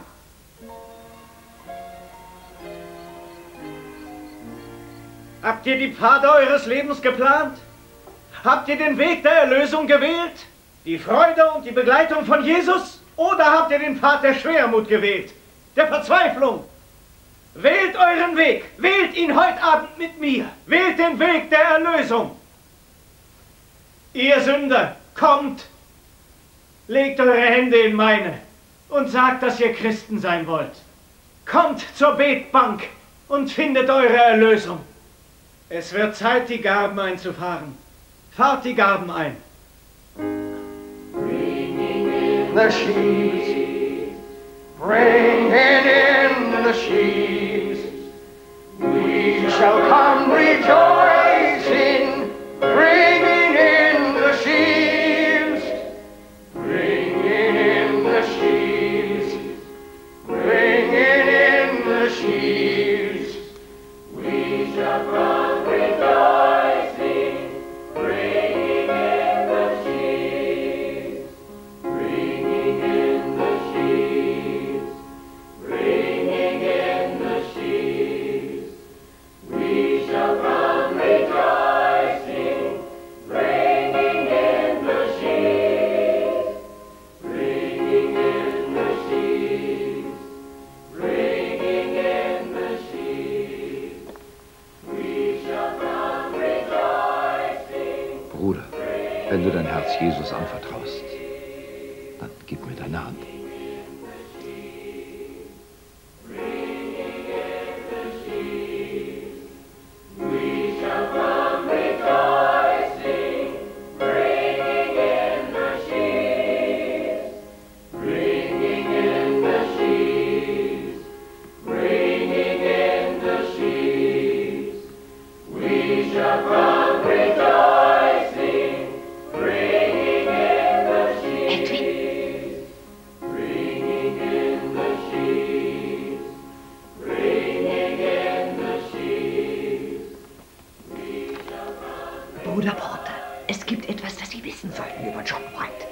Speaker 16: Habt ihr die Pfade eures Lebens geplant? Habt ihr den Weg der Erlösung gewählt? Die Freude und die Begleitung von Jesus? Oder habt ihr den Pfad der Schwermut gewählt? Der Verzweiflung? Wählt euren Weg. Wählt ihn heute Abend mit mir. Wählt den Weg der Erlösung. Ihr Sünder, kommt. Legt eure Hände in meine und sagt, dass ihr Christen sein wollt. Kommt zur Betbank und findet eure Erlösung. Es wird Zeit, die Garben einzufahren. Fahrt die Garben ein.
Speaker 8: The sheaves, bringing in the sheaves, we shall come rejoicing, bringing in the sheaves, bringing in the sheaves, bringing in the sheaves, we shall come rejoicing, bringing in the sheaves. Bringing in the sheaves, bringing in the sheaves, we shall come rejoicing, bringing in the sheaves, bringing in the sheaves, bringing in the sheaves, we shall come rejoicing.
Speaker 5: Bruder, wenn du dein Herz Jesus anvertraust, dann gib mir deine Hand.
Speaker 8: We shall come rejoicing, bringing in the sheaves, bringing in the sheaves, bringing in the sheaves. We shall come rejoicing, bringing in the sheaves, bringing in the sheaves, bringing in the sheaves.
Speaker 18: Bruder Porter, es gibt etwas, das Sie wissen sollten über John White.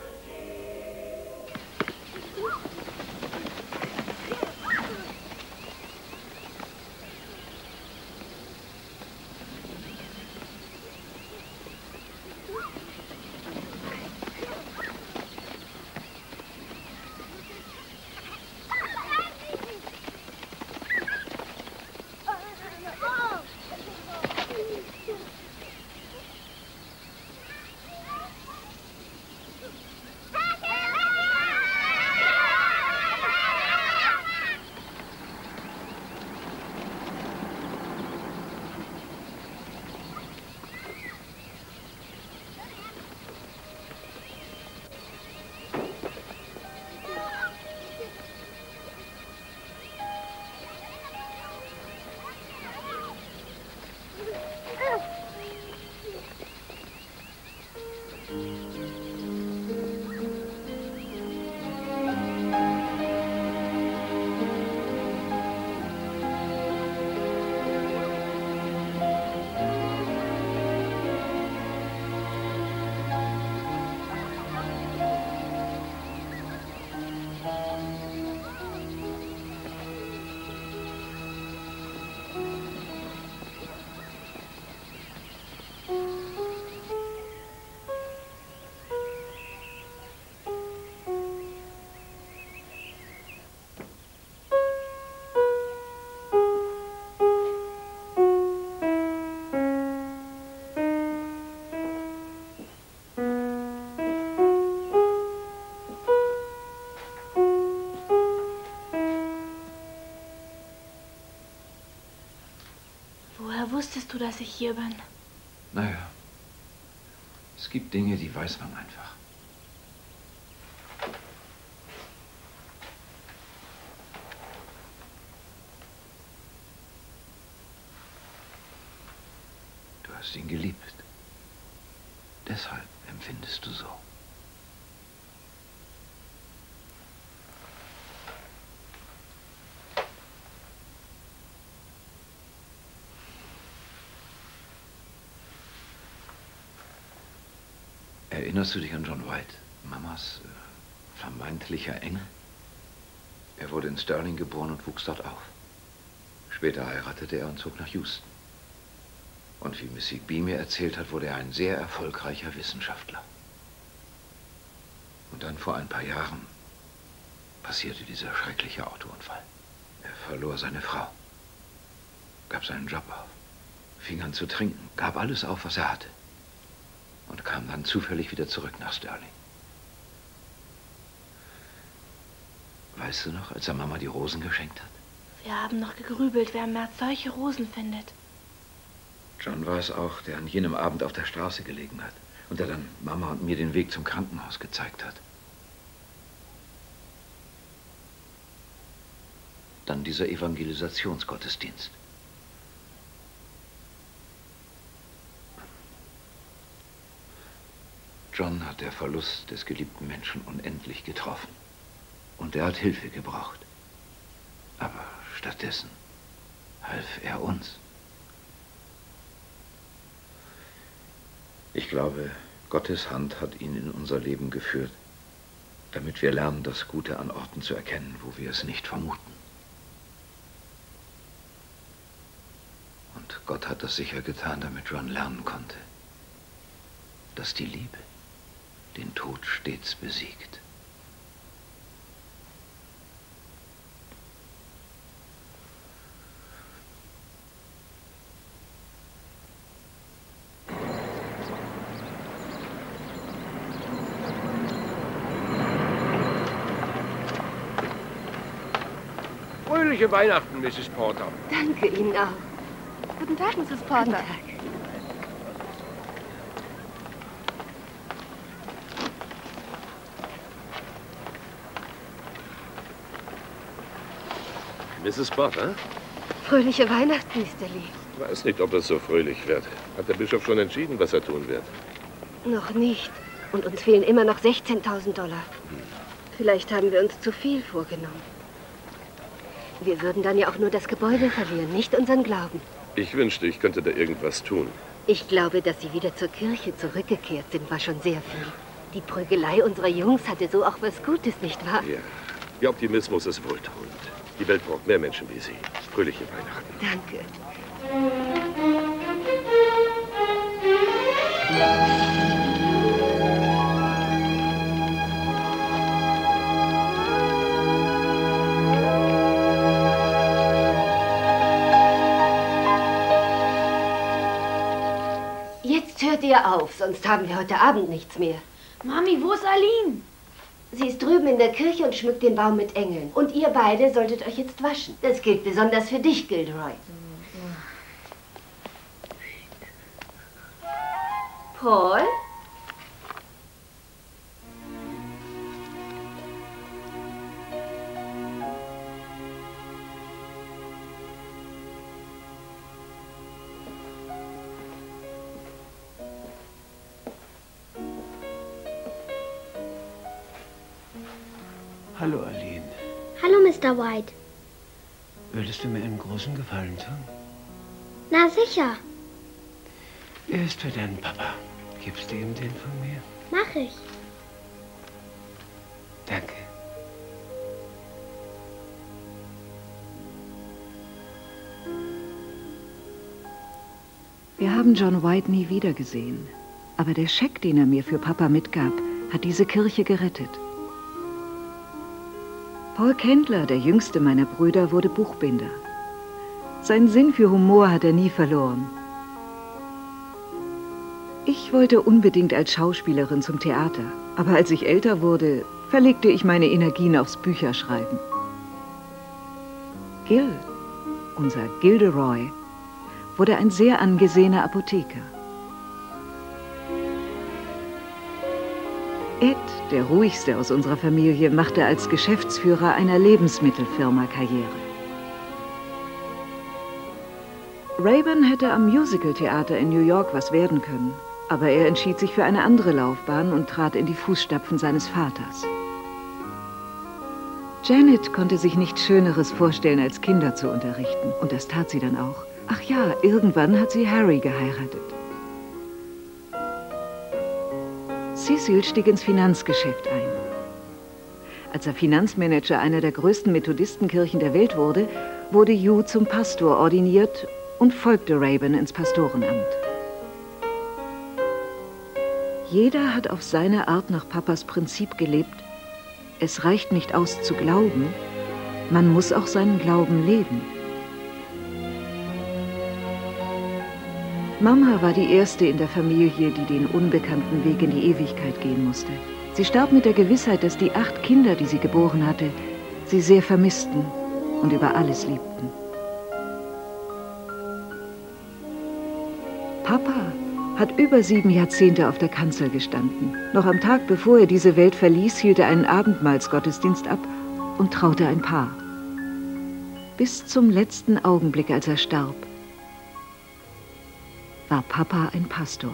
Speaker 4: Woher wusstest du, dass ich hier bin?
Speaker 5: Naja, es gibt Dinge, die weiß man einfach. Du hast ihn geliebt. Deshalb empfindest du so. Erinnerst du dich an John White, Mamas äh, vermeintlicher Engel? Er wurde in Sterling geboren und wuchs dort auf. Später heiratete er und zog nach Houston. Und wie Missy B. mir erzählt hat, wurde er ein sehr erfolgreicher Wissenschaftler. Und dann vor ein paar Jahren passierte dieser schreckliche Autounfall. Er verlor seine Frau, gab seinen Job auf, fing an zu trinken, gab alles auf, was er hatte und kam dann zufällig wieder zurück nach Sterling. Weißt du noch, als er Mama die Rosen geschenkt hat?
Speaker 4: Wir haben noch gegrübelt, wer im März solche Rosen findet.
Speaker 5: John war es auch, der an jenem Abend auf der Straße gelegen hat und der dann Mama und mir den Weg zum Krankenhaus gezeigt hat. Dann dieser Evangelisationsgottesdienst. John hat der Verlust des geliebten Menschen unendlich getroffen. Und er hat Hilfe gebraucht. Aber stattdessen half er uns. Ich glaube, Gottes Hand hat ihn in unser Leben geführt, damit wir lernen, das Gute an Orten zu erkennen, wo wir es nicht vermuten. Und Gott hat das sicher getan, damit John lernen konnte, dass die Liebe den Tod stets besiegt.
Speaker 14: Fröhliche Weihnachten, Misses Porter.
Speaker 6: Danke Ihnen auch.
Speaker 4: Guten Tag, Misses Porter.
Speaker 6: Guten Tag.
Speaker 10: Misses Porter?
Speaker 6: Fröhliche Weihnachten, Mister Lee.
Speaker 10: Ich weiß nicht, ob es so fröhlich wird. Hat der Bischof schon entschieden, was er tun wird?
Speaker 6: Noch nicht. Und uns fehlen immer noch sechzehntausend Dollar.
Speaker 10: Hm.
Speaker 6: Vielleicht haben wir uns zu viel vorgenommen. Wir würden dann ja auch nur das Gebäude verlieren, nicht unseren Glauben.
Speaker 10: Ich wünschte, ich könnte da irgendwas tun.
Speaker 6: Ich glaube, dass Sie wieder zur Kirche zurückgekehrt sind, war schon sehr viel. Die Prügelei unserer Jungs hatte so auch was Gutes, nicht wahr?
Speaker 10: Ja. Ihr Optimismus ist wohltuend. Die Welt braucht mehr Menschen wie Sie. Fröhliche Weihnachten.
Speaker 6: Danke. Jetzt hört ihr auf, sonst haben wir heute Abend nichts mehr.
Speaker 20: Mami, wo ist Aline?
Speaker 6: Sie ist drüben in der Kirche und schmückt den Baum mit Engeln. Und ihr beide solltet euch jetzt waschen. Das gilt besonders für dich, Gilderoy. Paul?
Speaker 21: Hallo, Aline.
Speaker 2: Hallo, Mister White.
Speaker 21: Würdest du mir einen großen Gefallen tun?
Speaker 2: Na sicher,
Speaker 21: Er ist für deinen Papa. Gibst du ihm den von mir?
Speaker 2: mach ich.
Speaker 21: Danke.
Speaker 13: Wir haben John White nie wiedergesehen. Aber der Scheck, den er mir für Papa mitgab, hat diese Kirche gerettet. Paul Kendler, der jüngste meiner Brüder, wurde Buchbinder. Seinen Sinn für Humor hat er nie verloren. Ich wollte unbedingt als Schauspielerin zum Theater, aber als ich älter wurde, verlegte ich meine Energien aufs Bücherschreiben. Gil, unser Gilderoy, wurde ein sehr angesehener Apotheker. Ed, der ruhigste aus unserer Familie, machte als Geschäftsführer einer Lebensmittelfirma Karriere. Rayburn hätte am Musicaltheater in New York was werden können, aber er entschied sich für eine andere Laufbahn und trat in die Fußstapfen seines Vaters. Janet konnte sich nichts Schöneres vorstellen, als Kinder zu unterrichten, und das tat sie dann auch. Ach ja, irgendwann hat sie Harry geheiratet. Cecil stieg ins Finanzgeschäft ein. Als er Finanzmanager einer der größten Methodistenkirchen der Welt wurde, wurde Hugh zum Pastor ordiniert und folgte Rayburn ins Pastorenamt. Jeder hat auf seine Art nach Papas Prinzip gelebt: Es reicht nicht aus zu glauben, man muss auch seinen Glauben leben. Mama war die erste in der Familie, die den unbekannten Weg in die Ewigkeit gehen musste. Sie starb mit der Gewissheit, dass die acht Kinder, die sie geboren hatte, sie sehr vermissten und über alles liebten. Papa hat über sieben Jahrzehnte auf der Kanzel gestanden. Noch am Tag, bevor er diese Welt verließ, hielt er einen Abendmahlsgottesdienst ab und traute ein Paar. Bis zum letzten Augenblick, als er starb, war Papa ein Pastor.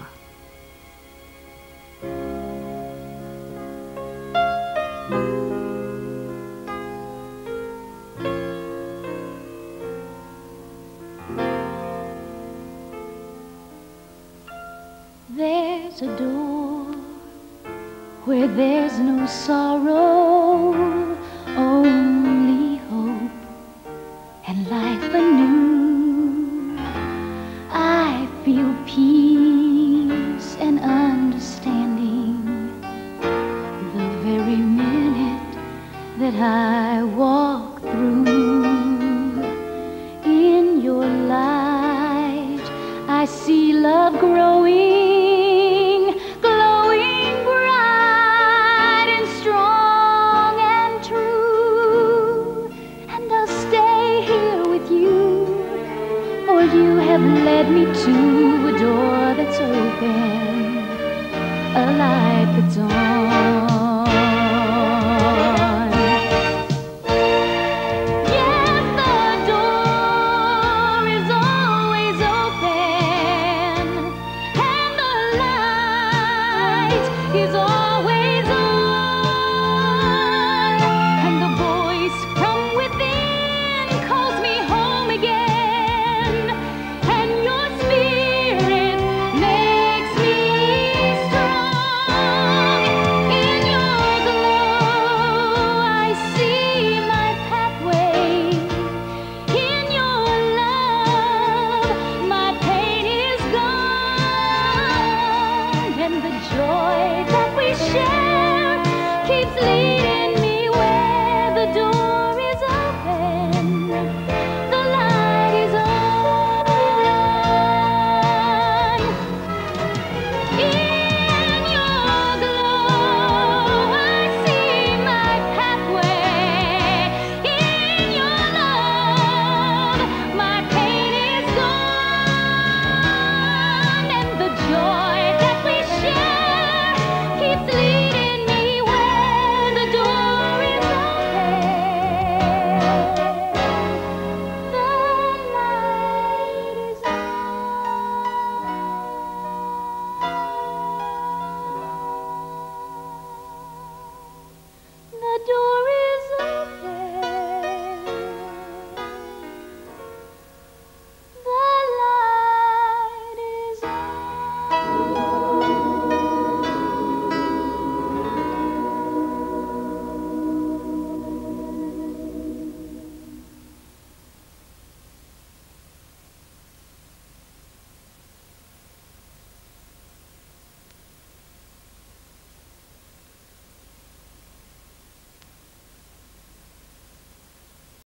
Speaker 12: There's a door where there's no sorrow, only hope and life anew. I feel peace and understanding the very minute that I